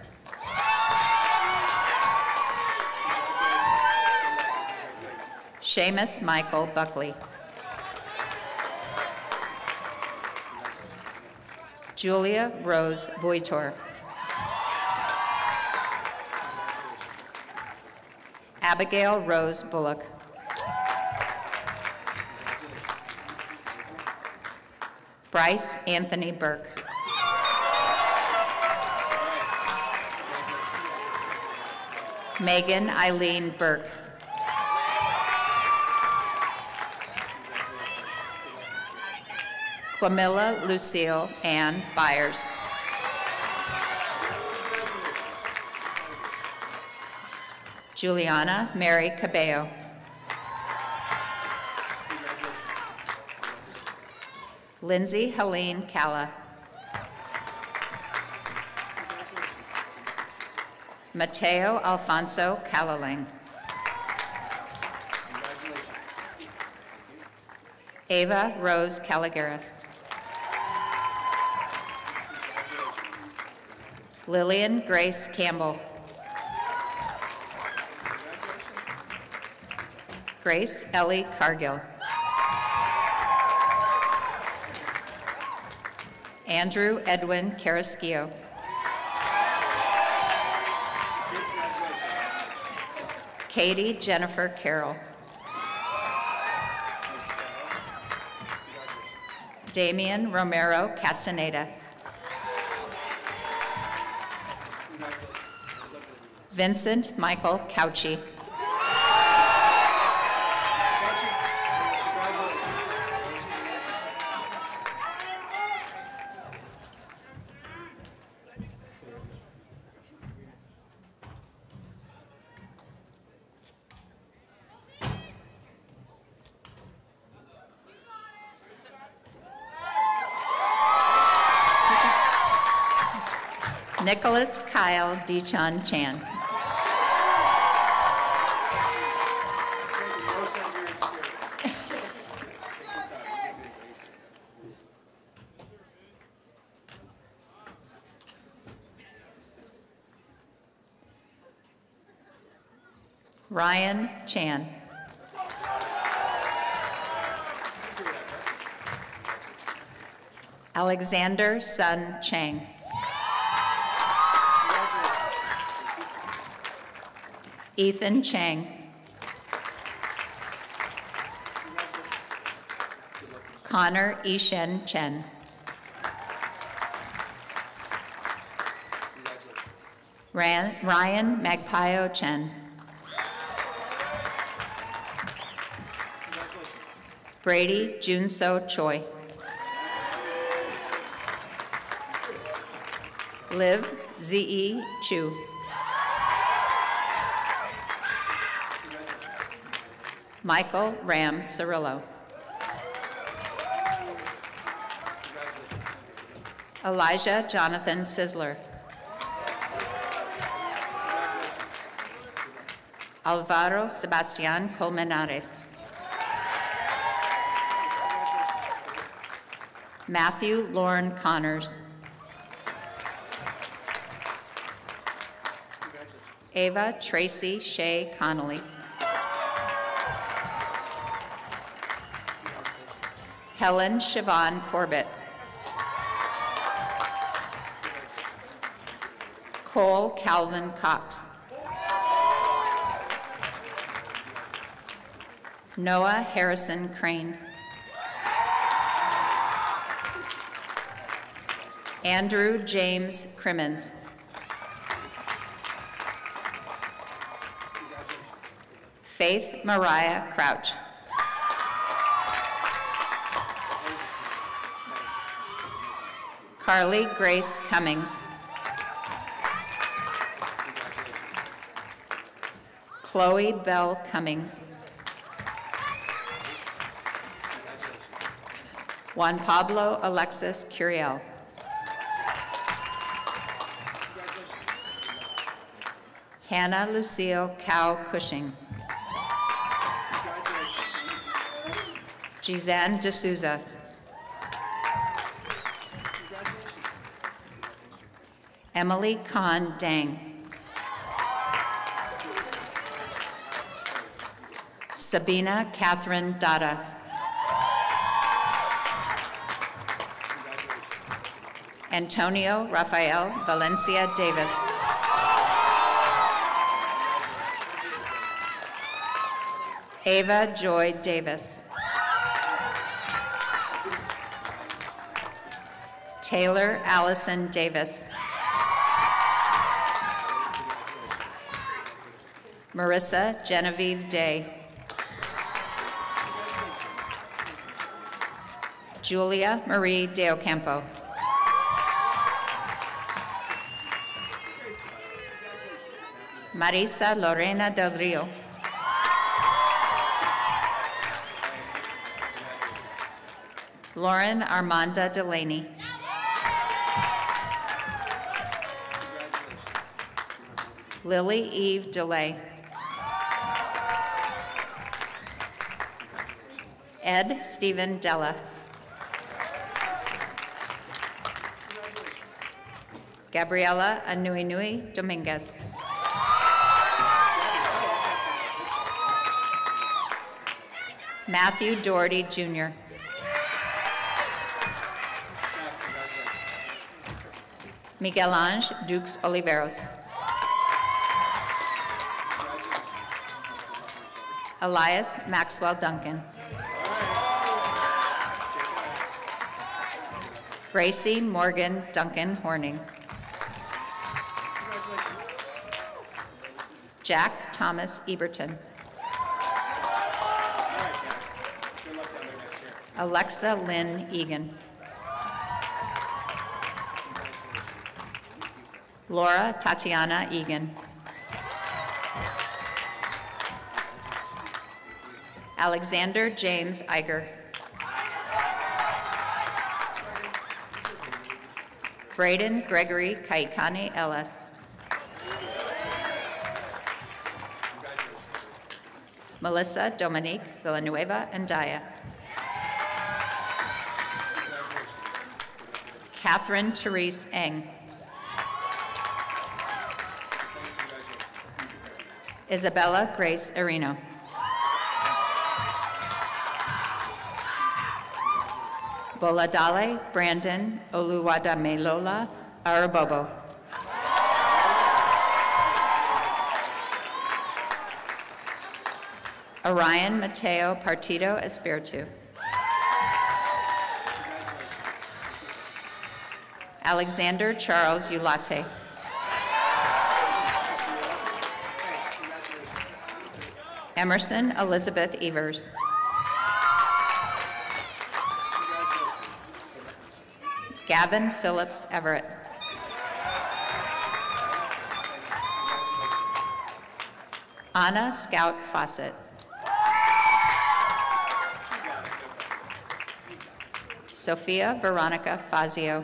Seamus Michael Buckley. Julia Rose Boitor. Abigail Rose Bullock. Bryce Anthony Burke. Megan Eileen Burke. Quamilla Lucille Ann Byers. Juliana Mary Cabello. Lindsay Helene Calla. Mateo Alfonso Callaling. Ava Rose Caligaris. Lillian Grace Campbell. Grace Ellie Cargill. Andrew Edwin Carrasquillo. Katie Jennifer Carroll. Damian Romero Castaneda. Vincent Michael Couchy. Nicholas Kyle Dichan Chan. Ryan Chan. Alexander Sun Chang. Ethan Chang. Connor Ishen Chen. Ryan Magpio Chen. Brady Junso Choi. Liv Z.E. Chu. Michael Ram Cirillo. Elijah Jonathan Sizzler. Alvaro Sebastian Colmenares. Matthew Lauren Connors. Ava Tracy Shea Connolly. Helen Siobhan Corbett. Cole Calvin Cox. Noah Harrison Crane. Andrew James Crimmins. Faith Mariah Crouch. Carly Grace Cummings. Chloe Bell Cummings. Juan Pablo Alexis Curiel. Hannah Lucille Cow Cushing. Gizanne D'Souza. Emily Khan Dang. Sabina Catherine Dada. Antonio Rafael Valencia Davis. Ava Joy Davis. Taylor Allison Davis. Marissa Genevieve Day. Julia Marie Deocampo. Marisa Lorena del Rio. Lauren Armanda Delaney. Lily Eve DeLay. Ed Stephen Della. Gabriela Anuinui Dominguez. Matthew Doherty Jr. Miguel Ange Dukes Oliveros. Elias Maxwell Duncan. Gracie Morgan Duncan Horning. Jack Thomas Eberton. Alexa Lynn Egan. Laura Tatiana Egan. Alexander James Iger. Braden Gregory Kaikani Ellis. Melissa Dominique Villanueva Andaya. Catherine Therese Eng. Isabella Grace Areno. Boladale Brandon Oluwadamelola Arabobo. Orion Mateo Partido Espiritu. Alexander Charles Ulate. Emerson Elizabeth Evers. Gavin Phillips Everett. Anna Scout Fawcett. Sophia Veronica Fazio.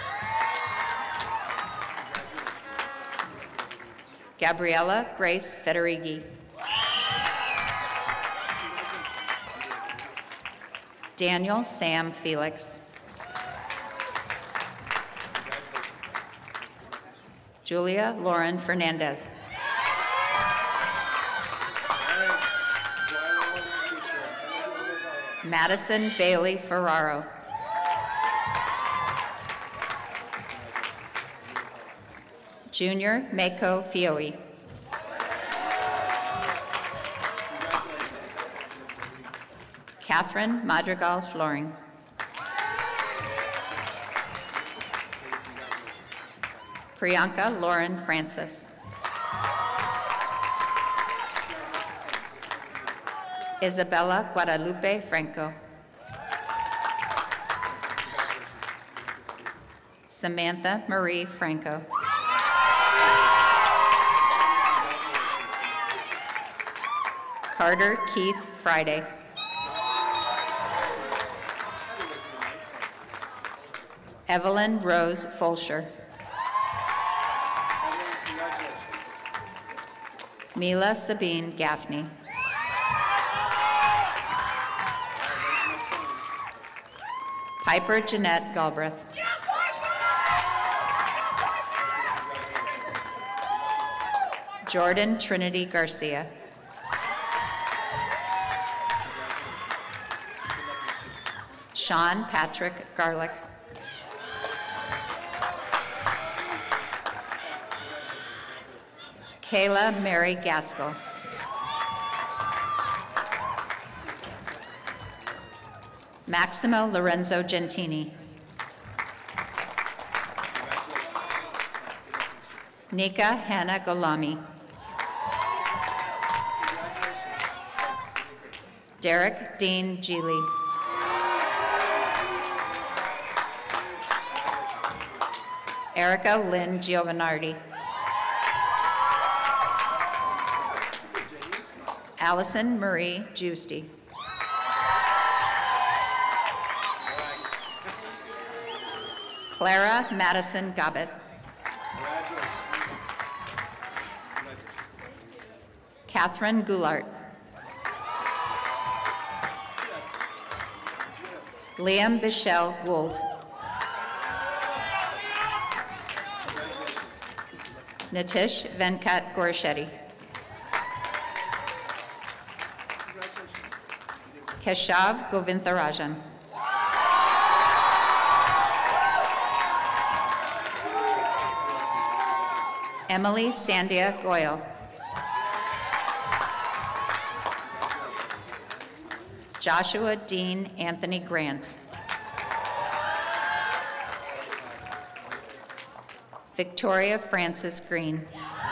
Gabriella Grace Federighi. Daniel Sam Felix. Julia Lauren Fernandez. Madison Bailey Ferraro. Junior Mako Fioe. Catherine Madrigal Floring. Priyanka Lauren Francis. Isabella Guadalupe Franco. Samantha Marie Franco. Carter Keith Friday. Evelyn Rose Fulsher. Mila Sabine Gaffney. Piper Jeanette Galbraith. Jordan Trinity Garcia. Sean Patrick Garlick. Kayla Mary Gaskell. Maximo Lorenzo Gentini. Nika Hannah Golami. Derek Dean Geely. Erica Lynn Giovanardi. Allison Marie Giusti. Clara Madison Gobbett. Catherine Goulart. Liam Bichelle Gould. Nitish Venkat Gorishetty. Keshav Govintharajan. Emily Sandia Goyle. Joshua Dean Anthony Grant. Victoria Francis Green.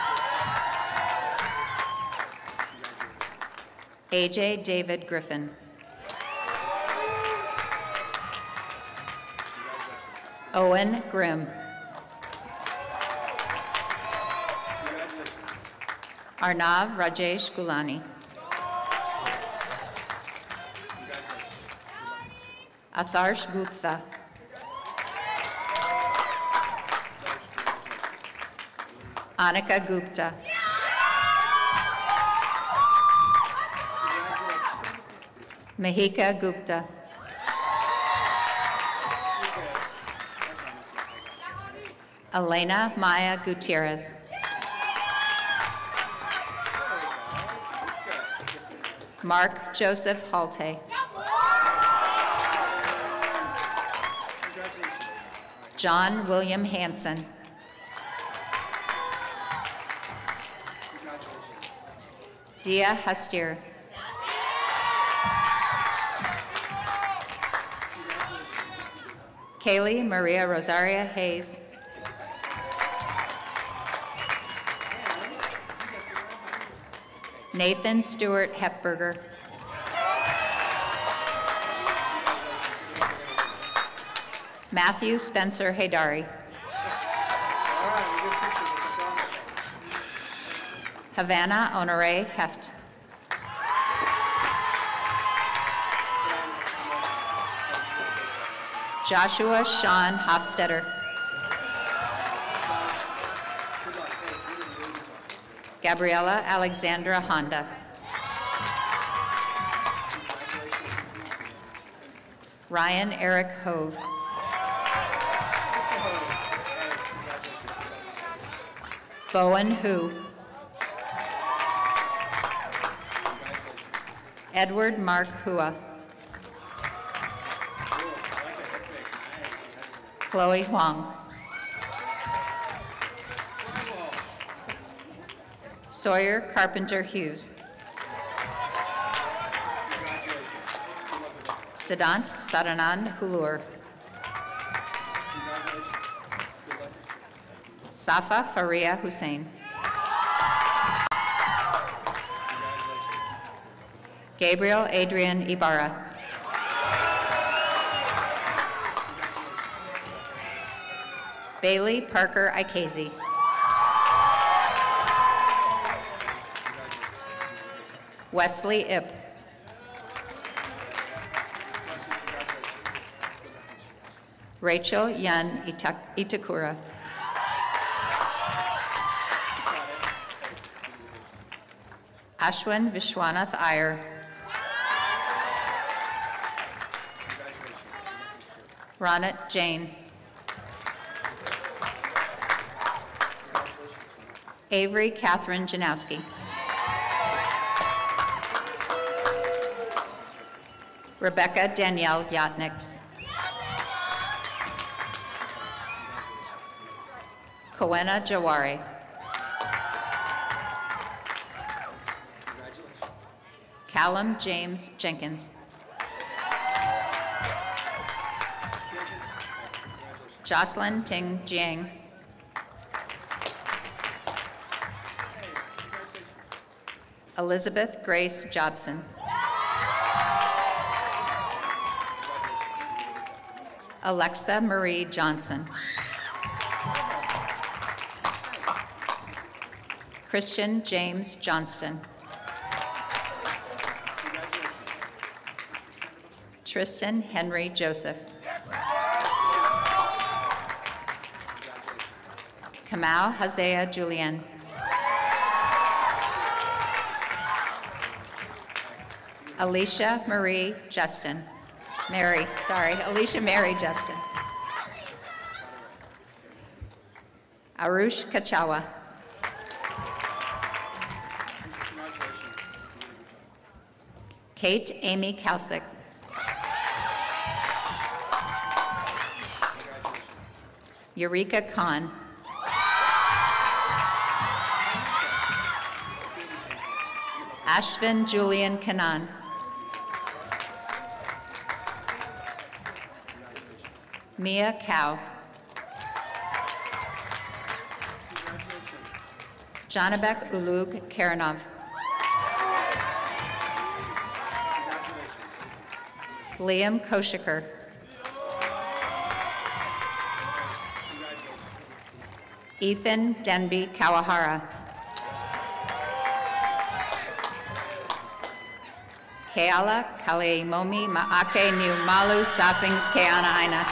AJ David Griffin. Owen Grimm. Arnav Rajesh Gulani. Atharsh Gupta. Annika Gupta. Mahika Gupta. Elena Maya Gutierrez. Mark Joseph Halte. John William Hansen. Dia Hastier. Kaylee Maria Rosaria Hayes. Nathan Stewart Hepburger. Matthew Spencer Haydari. Havana Honore Heft. Joshua Sean Hofstetter. Gabriella Alexandra Honda. Ryan Eric Hove. Bowen Hu. Edward Mark Hua. Chloe Huang. Sawyer Carpenter Hughes. Siddhant Sadanand Hulur. Safa Faria Hussain. Gabriel Adrian Ibarra. Bailey Parker Ikezi. Wesley Ip. Rachel Yun Itakura. Ashwin Vishwanath Iyer. Ronit Jain. Avery Catherine Janowski. Rebecca Danielle Yatniks. Kowena Jawari. Callum James Jenkins. Jocelyn Ting Jiang. Elizabeth Grace Jobson. Alexa Marie Johnson. Christian James Johnston. Tristan Henry Joseph. Kamau Hazea Julian. Alicia Marie Justin. Alicia Mary Justin. Arush Kachawa. Kate Amy Kalsick. Eureka Khan. Ashvin Julian Kanan. Mia Cow. Janabek Ulug Karanov. Liam Koshiker. Ethan Denby Kawahara. Keala Kaleimomi Maake Niu Malu Safings Keana Aina.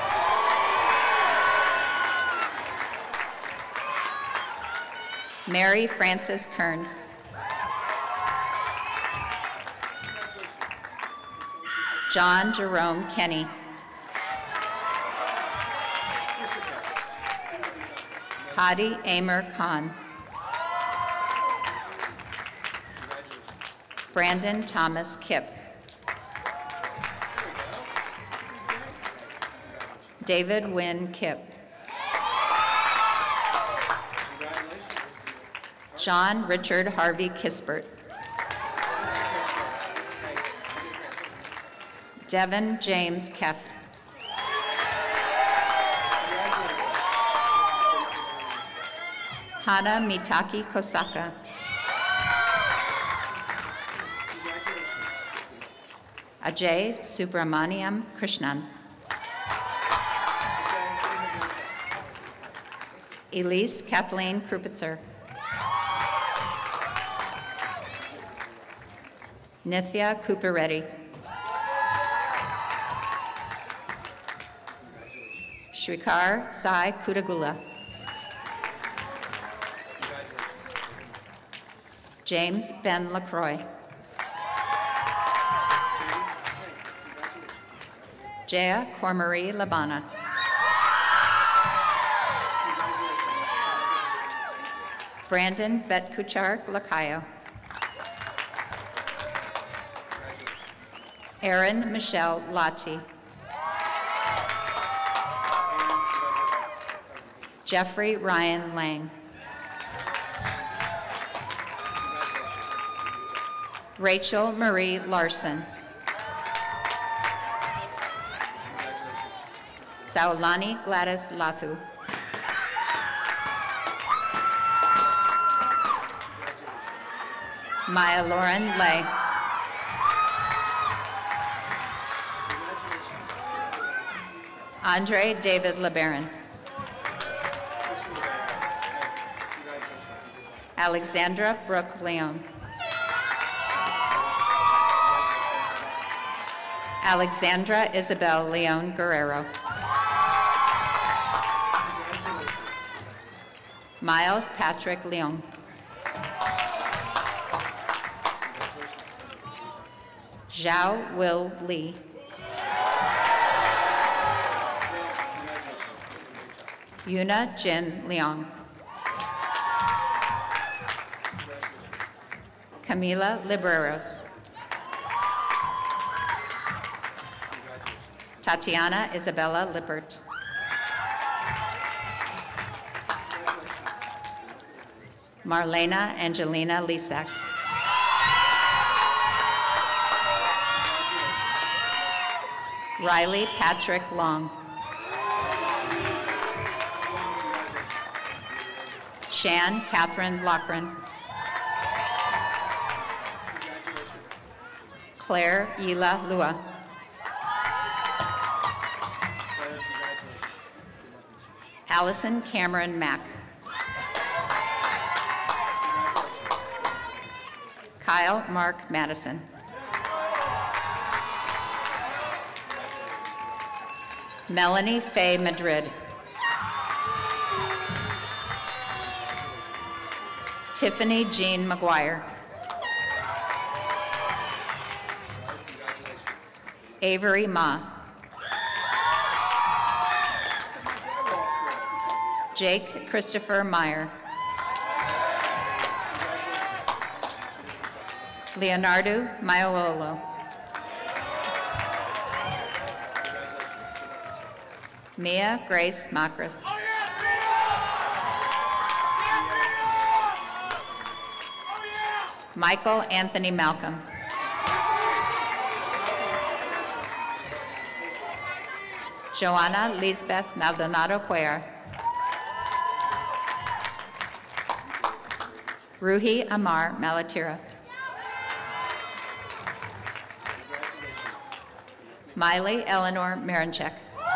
Mary Frances Kearns. John Jerome Kenny. Hadi Amer Khan. Brandon Thomas Kipp. David Wynn Kipp. John Richard Harvey Kispert. Devin James Keff. Hana Mitaki Kosaka. Ajay Subramaniam Krishnan. Elise Kathleen Krupitzer. Nithya Cooper-Reddy. Shrikar Sai Kudagula. James Ben LaCroix. Jaya Cormarie Labana. Brandon Betkuchar Lakayo. Erin Michelle Lati. Jeffrey Ryan Lang. Rachel Marie Larson. Saulani Gladys Lathu. Maya Lauren Lay. Andre David LeBaron. Alexandra Brooke Leon. Alexandra Isabel Leon Guerrero. Miles Patrick Leon. Zhao Will Lee. Yuna Jin Leong. Camila Libreros. Tatiana Isabella Lippert. Marlena Angelina Lisak. Riley Patrick Long. Shan Catherine Lochran. Claire Yila Lua. Allison Cameron Mack. Kyle Mark Madison. Melanie Faye Madrid. Tiffany Jean McGuire. Avery Ma. Jake Christopher Meyer. Leonardo Maiolo. Mia Grace Macris. Michael Anthony Malcolm. Joanna Lisbeth Maldonado Cuellar. Ruhi Amar Malatira. Miley Eleanor Marinchek.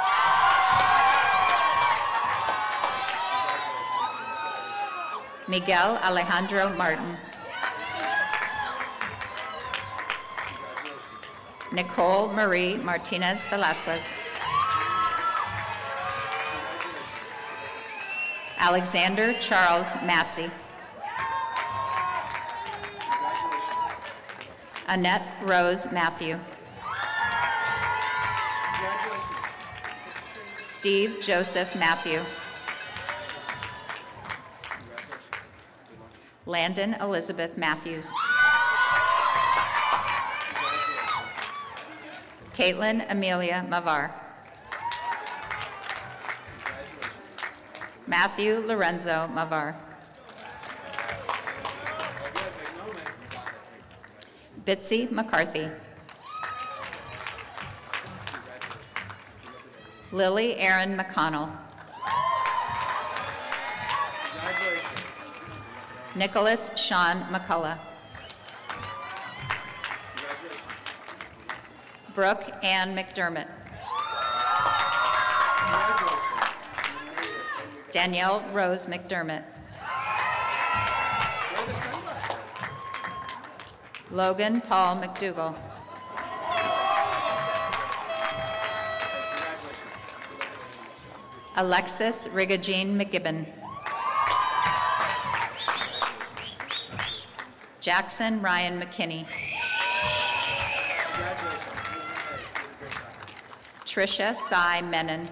Miguel Alejandro Martin. Nicole Marie Martinez Velasquez. Alexander Charles Massey. Annette Rose Matthew. Steve Joseph Matthew. Landon Elizabeth Matthews. Caitlin Amelia Mavar. Matthew Lorenzo Mavar. Bitsy McCarthy. Lily Aaron McConnell. Nicholas Sean McCullough. Brooke Ann McDermott. Danielle Rose McDermott. Logan Paul McDougall. Alexis Rigogene McGibbon. Jackson Ryan McKinney. Tricia Cy Menon.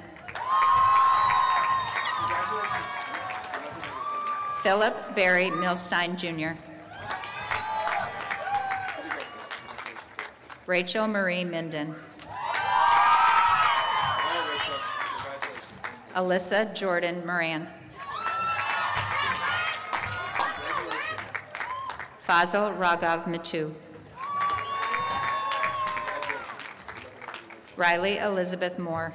Philip Barry Milstein Jr. Rachel Marie Minden. Alyssa Jordan Moran. Fazil Raghav Matu. Riley Elizabeth Moore.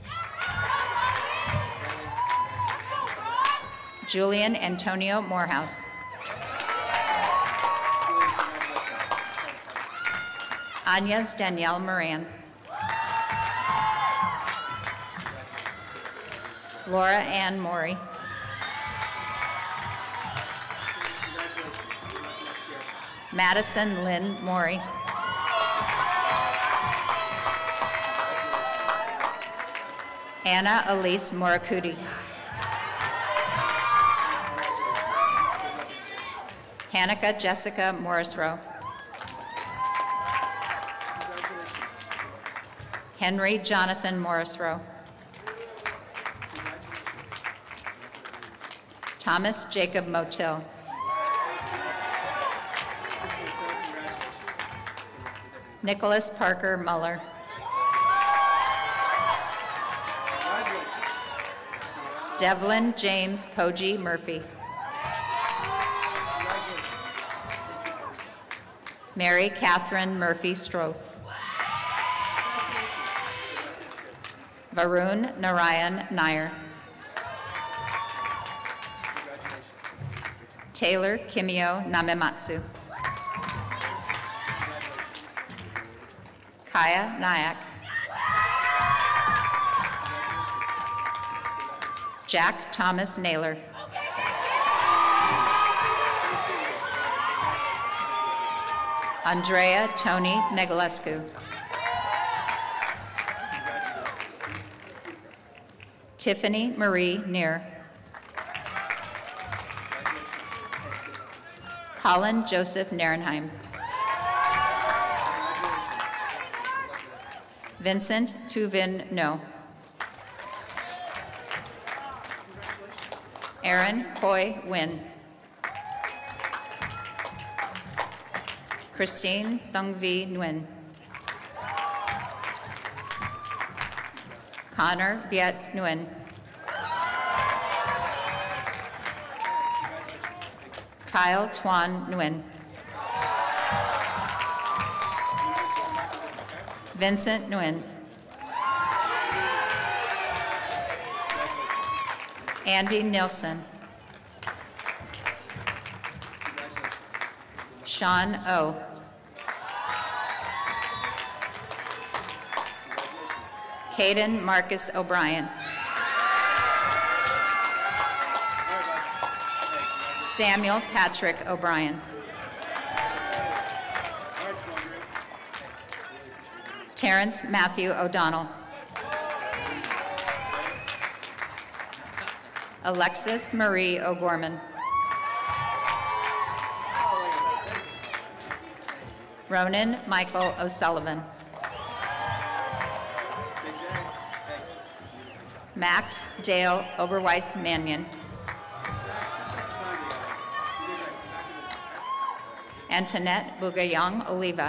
Julian Antonio Morehouse. Anya's Danielle Moran. Laura Ann Morey. Madison Lynn Morey. Anna Elise Morakuti. Hanukkah Jessica Morrisroe. Henry Jonathan Morrisroe. Thomas Jacob Motil. Nicholas Parker Muller. Devlin James Poggi Murphy. Mary Catherine Murphy Stroth. Varun Narayan Nair. Taylor Kimio Namematsu. Kaya Nayak. Jack Thomas Naylor. Andrea Tony Negulescu. Tiffany Marie Neer. Colin Joseph Narenheim. Vincent Tuvin No. Aaron Hoi Win. Christine Thungvi Nguyen. Connor Viet Nguyen. Kyle Tuan Nguyen. Vincent Nguyen. Andy Nilsson. Sean O. Caden Marcus O'Brien. Samuel Patrick O'Brien. Terrence Matthew O'Donnell. Alexis Marie O'Gorman. Ronan Michael O'Sullivan. Max Dale Oberweiss Mannion. Antoinette Bugayong Oliva.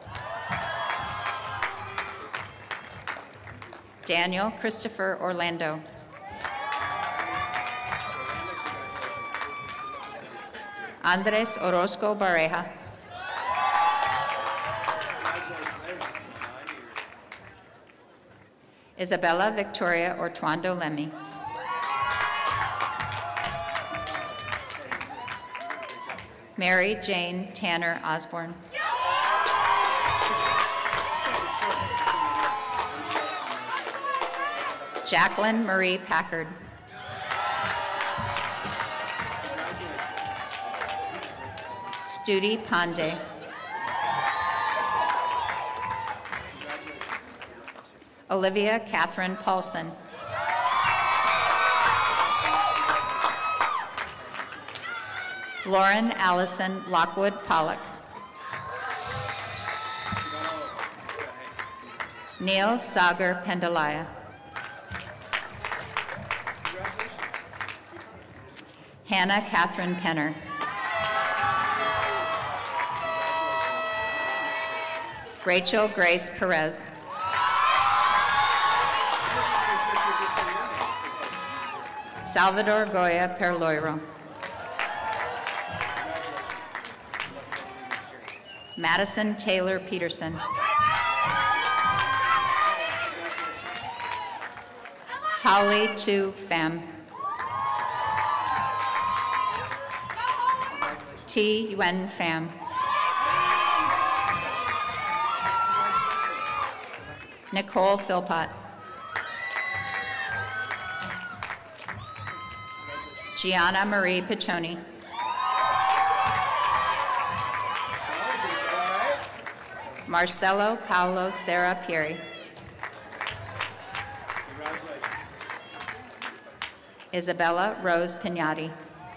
Daniel Christopher Orlando. Andres Orozco Bareja. Isabella Victoria Ortuando Lemmy. Mary Jane Tanner Osborne. Jacqueline Marie Packard. Studi Pandey. Olivia Catherine Paulson. Lauren Allison Lockwood Pollock. Neil Sagar Pendalaya. Hannah Catherine Penner. Rachel Grace Perez. Salvador Goya Perloiro. Madison Taylor Peterson. Holly Tu Pham. T. Yuen Pham. Nicole Philpott. Gianna Marie Piccioni. Marcelo Paolo Serra Pieri. Isabella Rose Pignati.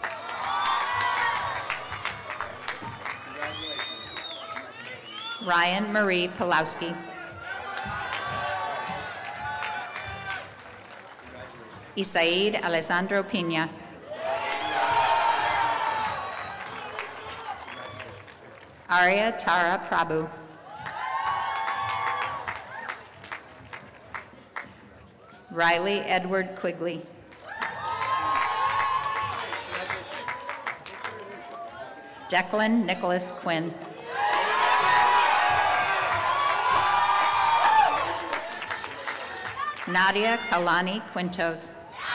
Ryan Marie Pulowski. Isaid Alessandro Pina. Arya Tara Prabhu. Riley Edward Quigley. Declan Nicholas Quinn. Nadia Kalani Quintos.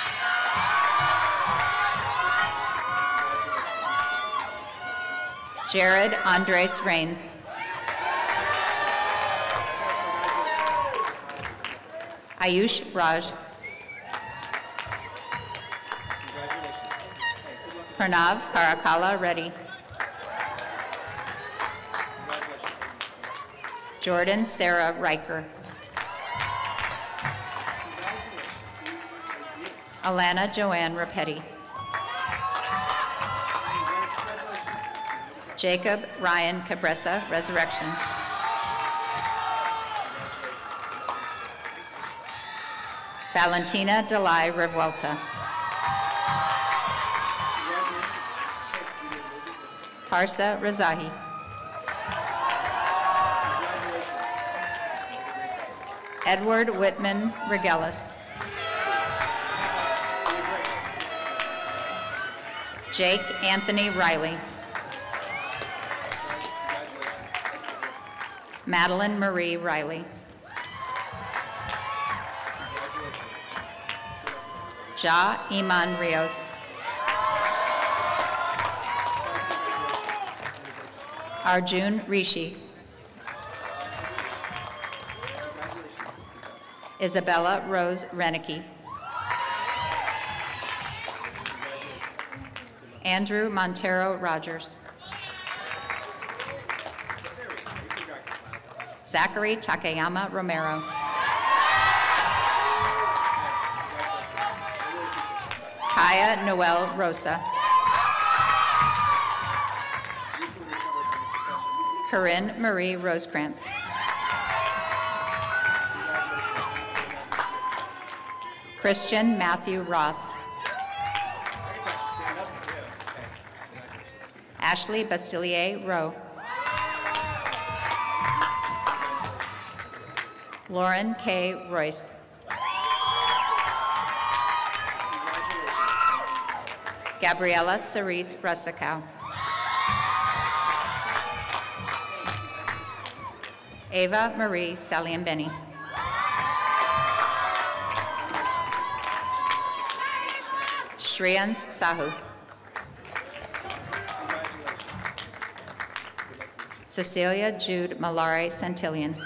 Jared Andres Rains. Ayush Raj. Pranav Karakala Reddy. Jordan Sarah Riker. Alana Joanne Rapetti. Jacob Ryan Cabressa, Resurrection. Valentina Delay Revuelta. Parsa Razahi. Edward Whitman Regelis. Jake Anthony Riley. Madeline Marie Riley. Ja Iman Rios. Arjun Rishi. Isabella Rose Renicky. Andrew Montero Rogers. Zachary Takayama Romero. Kaya Noel Rosa. Corinne Marie Rosecrans. Christian Matthew Roth. Ashley Bastillier Rowe. Lauren K. Royce. Gabriela Cerise Brasicow. Ava Marie Saliambeni. Shreyans Sahu. Cecilia Jude Malare Santillan.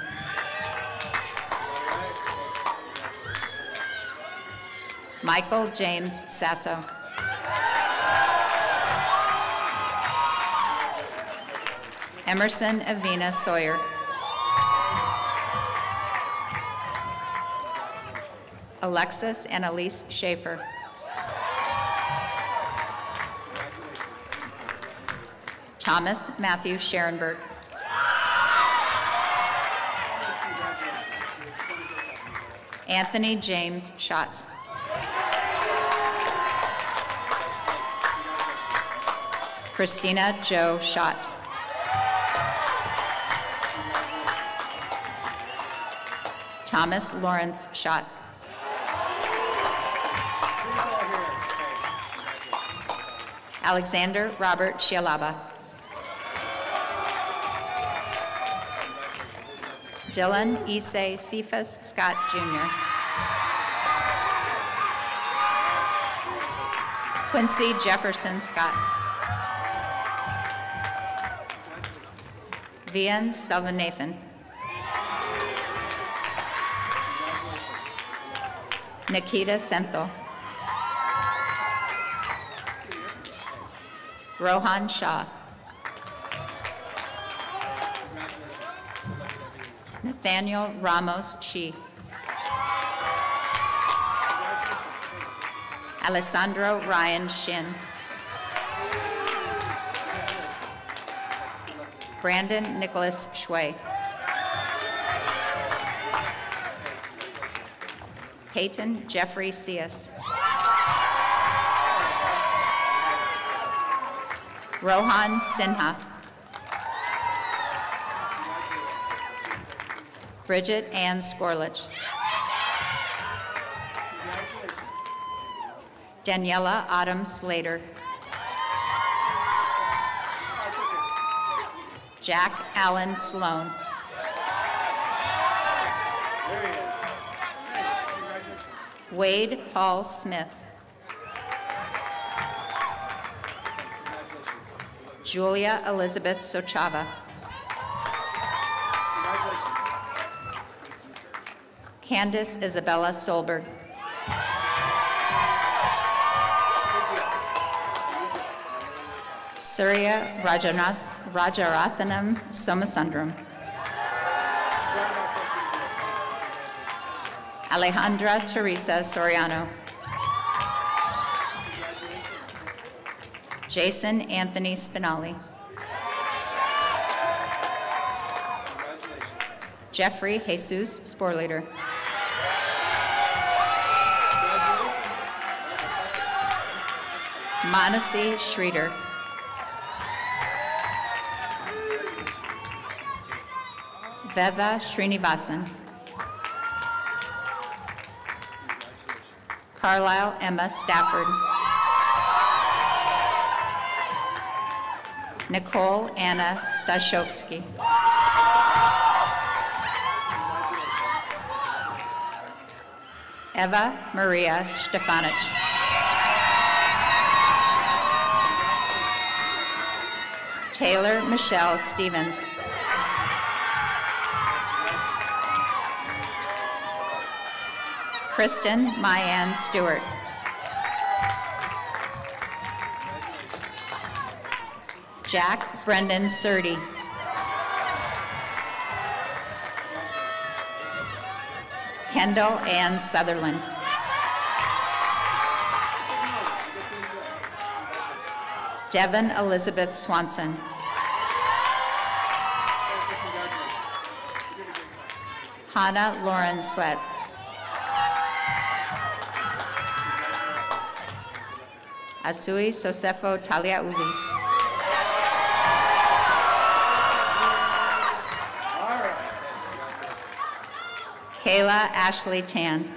Michael James Sasso. Emerson Avina Sawyer. Alexis Annalise Schaefer. Thomas Matthew Scherenberg. Anthony James Schott. Christina Jo Schott. Thomas Lawrence Schott. Alexander Robert Shialaba. Dylan Issei Cephas Scott, Jr. Quincy Jefferson Scott. Vian Selvanathan. Nikita Senthil. Rohan Shah. Nathaniel Ramos Shi. Alessandro Ryan Shin. Brandon Nicholas Shui. Peyton Jeffrey Cias. Rohan Sinha. Bridget Ann Skorlich. Daniela Autumn Slater. Jack Allen Sloan. Wade Paul Smith. Julia Elizabeth Sochava. Candace Isabella Solberg. Surya Rajarathanam Somasundram. Alejandra Teresa Soriano. Jason Anthony Spinelli. Jeffrey Jesus Sporleader. Manasi Schreeder. Veva Srinivasan. Carlisle Emma Stafford. Nicole Anna Stashowski. Eva Maria Stefanic. Taylor Michelle Stevens. Kristen Mayanne Stewart. Jack Brendan Surdy. Kendall Ann Sutherland. Devon Elizabeth Swanson. Hannah Lauren Sweat. Asui Sosefo Taliauli. Kayla Ashley Tan.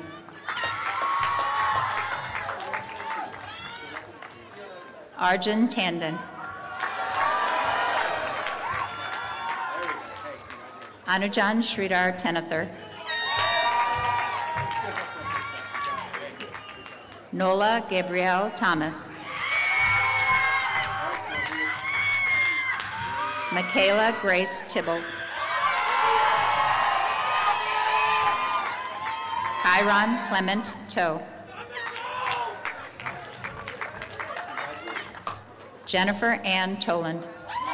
Arjun Tandon. Anujan Sridhar Tenathur. Nola Gabrielle Thomas. Michaela Grace Tibbles. Chiron Clement Toe. Jennifer Ann Toland.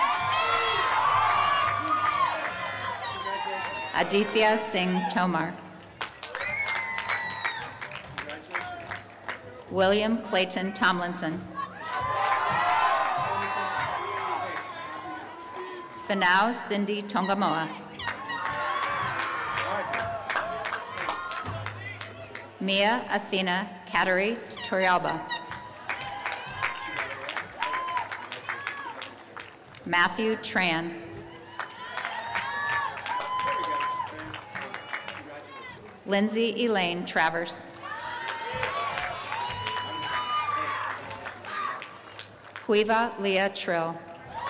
Aditya Singh Tomar. William Clayton Tomlinson. Finau Cindy Tongamoa. Mia Athena Kateri Toriyalba. Matthew Tran. Lindsay Elaine Travers. Quiva Leah Trill.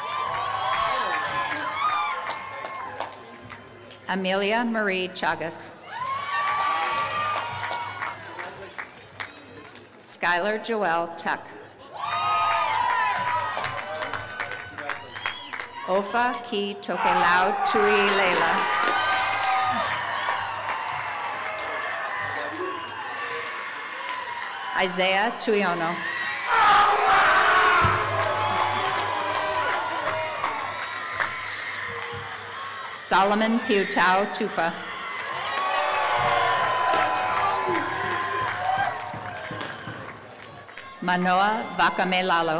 Amelia Marie Chagas. Skylar Joelle Tuck. Ofa Ki Tokelau Tui Leila. Isaiah Tuiono. Solomon Piutau Tupa. Manoa Vakamelalo.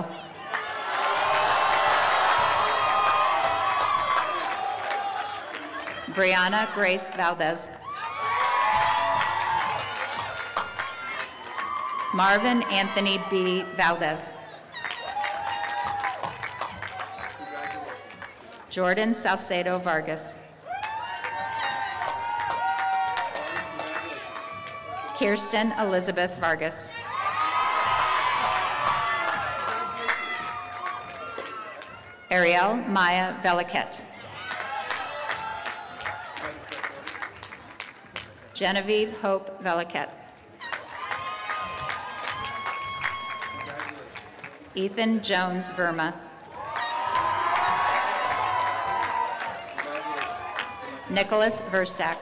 Brianna Grace Valdez. Marvin Anthony B. Valdez. Jordan Salcedo Vargas. Kirsten Elizabeth Vargas. Ariel Maya Veliket. Genevieve Hope Veliket. Ethan Jones Verma. Nicholas Verstak.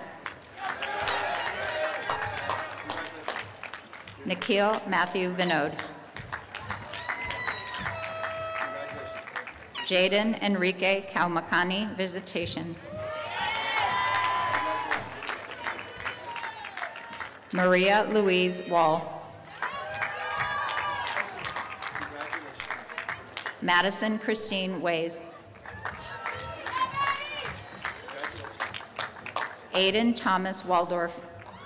Nikhil Matthew Vinod. Jaden Enrique Kaumakani, visitation. Maria Louise Wall. Madison Christine Ways. Aiden Thomas Waldorf.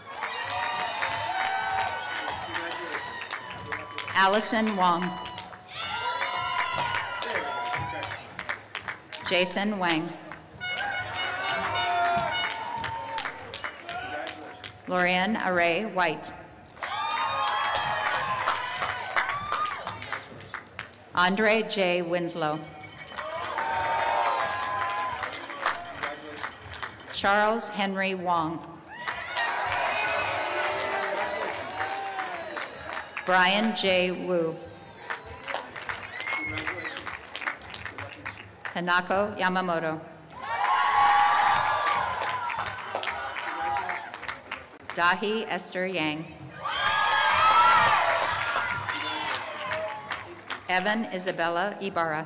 Allison Wong. Jason Wang. Lorianne Array White. Andre J. Winslow. Charles Henry Wong. Brian J. Wu. Hanako Yamamoto. Dahi Esther Yang. Evan Isabella Ibarra.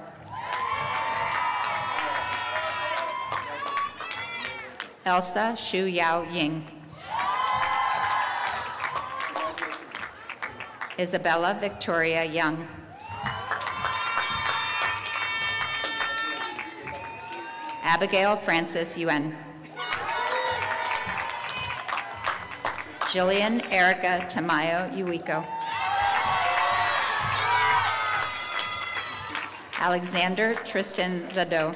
Elsa Shu Yao Ying. Isabella Victoria Young. Abigail Francis Yuen. Jillian Erica Tamayo Uiko. Alexander Tristan Zado.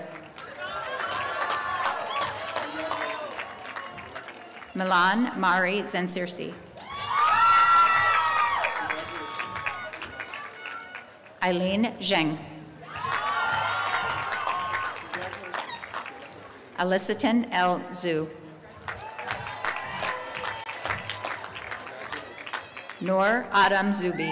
Milan Mari Zensirsi. Eileen Zheng. Eliciton L. Zhu. Noor Adam Zubi.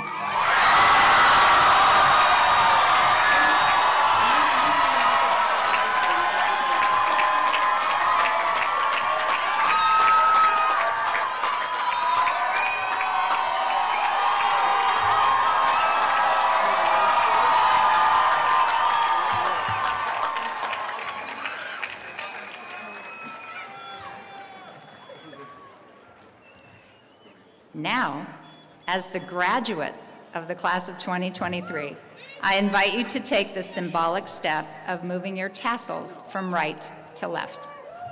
Now, as the graduates of the class of 2023, I invite you to take the symbolic step of moving your tassels from right to left.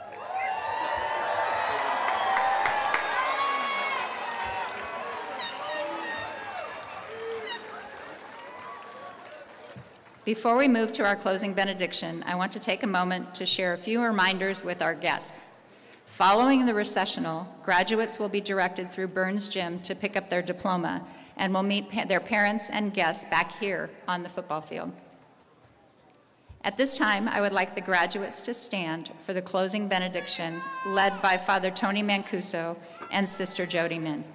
Before we move to our closing benediction, I want to take a moment to share a few reminders with our guests. Following the recessional, graduates will be directed through Burns Gym to pick up their diploma and will meet their parents and guests back here on the football field. At this time, I would like the graduates to stand for the closing benediction led by Father Tony Mancuso and Sister Jody Min.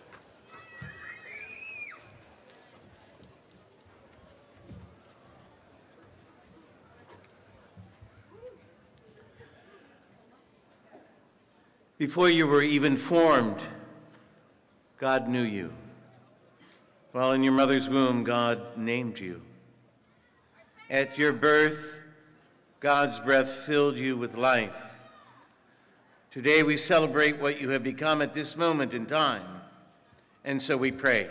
Before you were even formed, God knew you. While in your mother's womb, God named you. At your birth, God's breath filled you with life. Today we celebrate what you have become at this moment in time, and so we pray.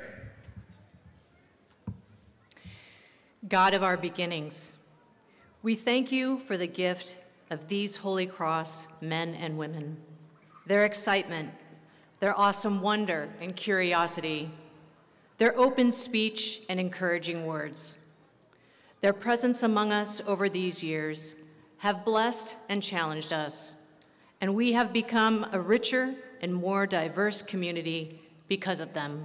God of our beginnings, we thank you for the gift of these Holy Cross men and women. Their excitement, their awesome wonder and curiosity, their open speech and encouraging words. Their presence among us over these years have blessed and challenged us, and we have become a richer and more diverse community because of them.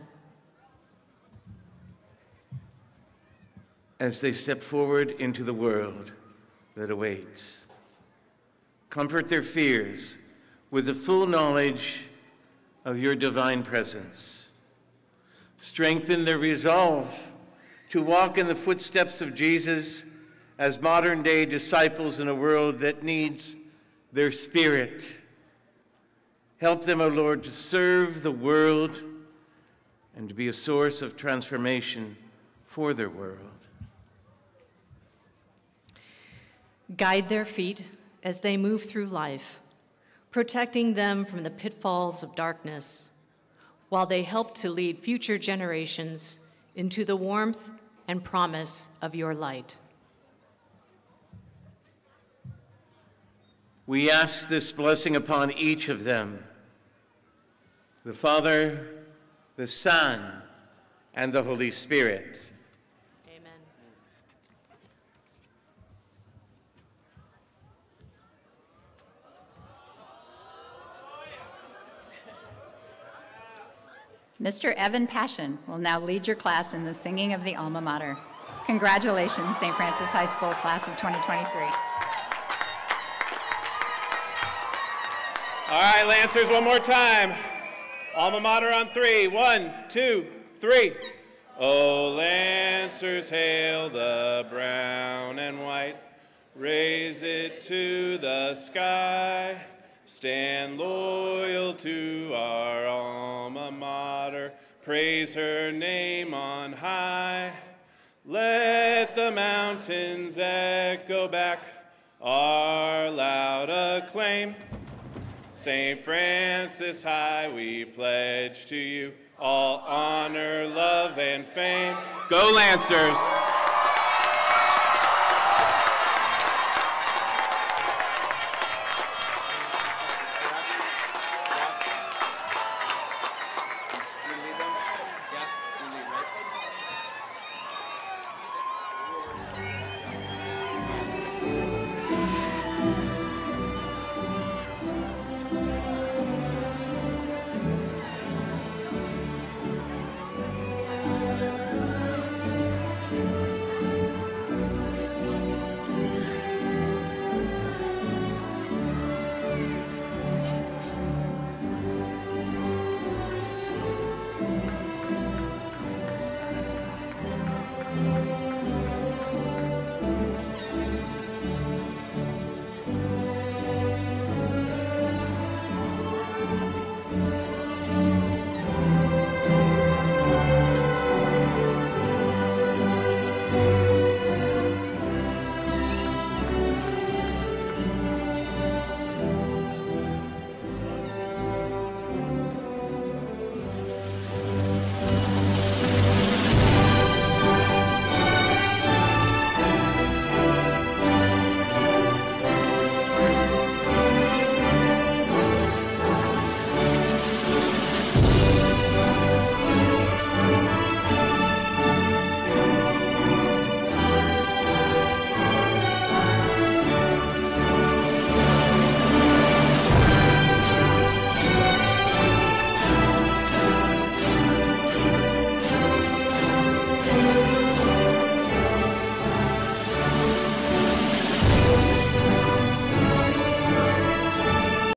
As they step forward into the world that awaits, comfort their fears with the full knowledge of your divine presence. Strengthen their resolve to walk in the footsteps of Jesus as modern-day disciples in a world that needs their spirit. Help them, O Lord, to serve the world and to be a source of transformation for their world. Guide their feet as they move through life, protecting them from the pitfalls of darkness, while they help to lead future generations into the warmth and promise of your light. We ask this blessing upon each of them, the Father, the Son, and the Holy Spirit. Amen. Mr. Evan Passion will now lead your class in the singing of the Alma Mater. Congratulations, St. Francis High School, class of 2023. All right, Lancers, one more time. Alma Mater on 3. 1, 2, 3. Oh, Lancers, hail the brown and white. Raise it to the sky. Stand loyal to our alma mater. Praise her name on high. Let the mountains echo back our loud acclaim. St. Francis High, we pledge to you all honor, love, and fame. Go Lancers!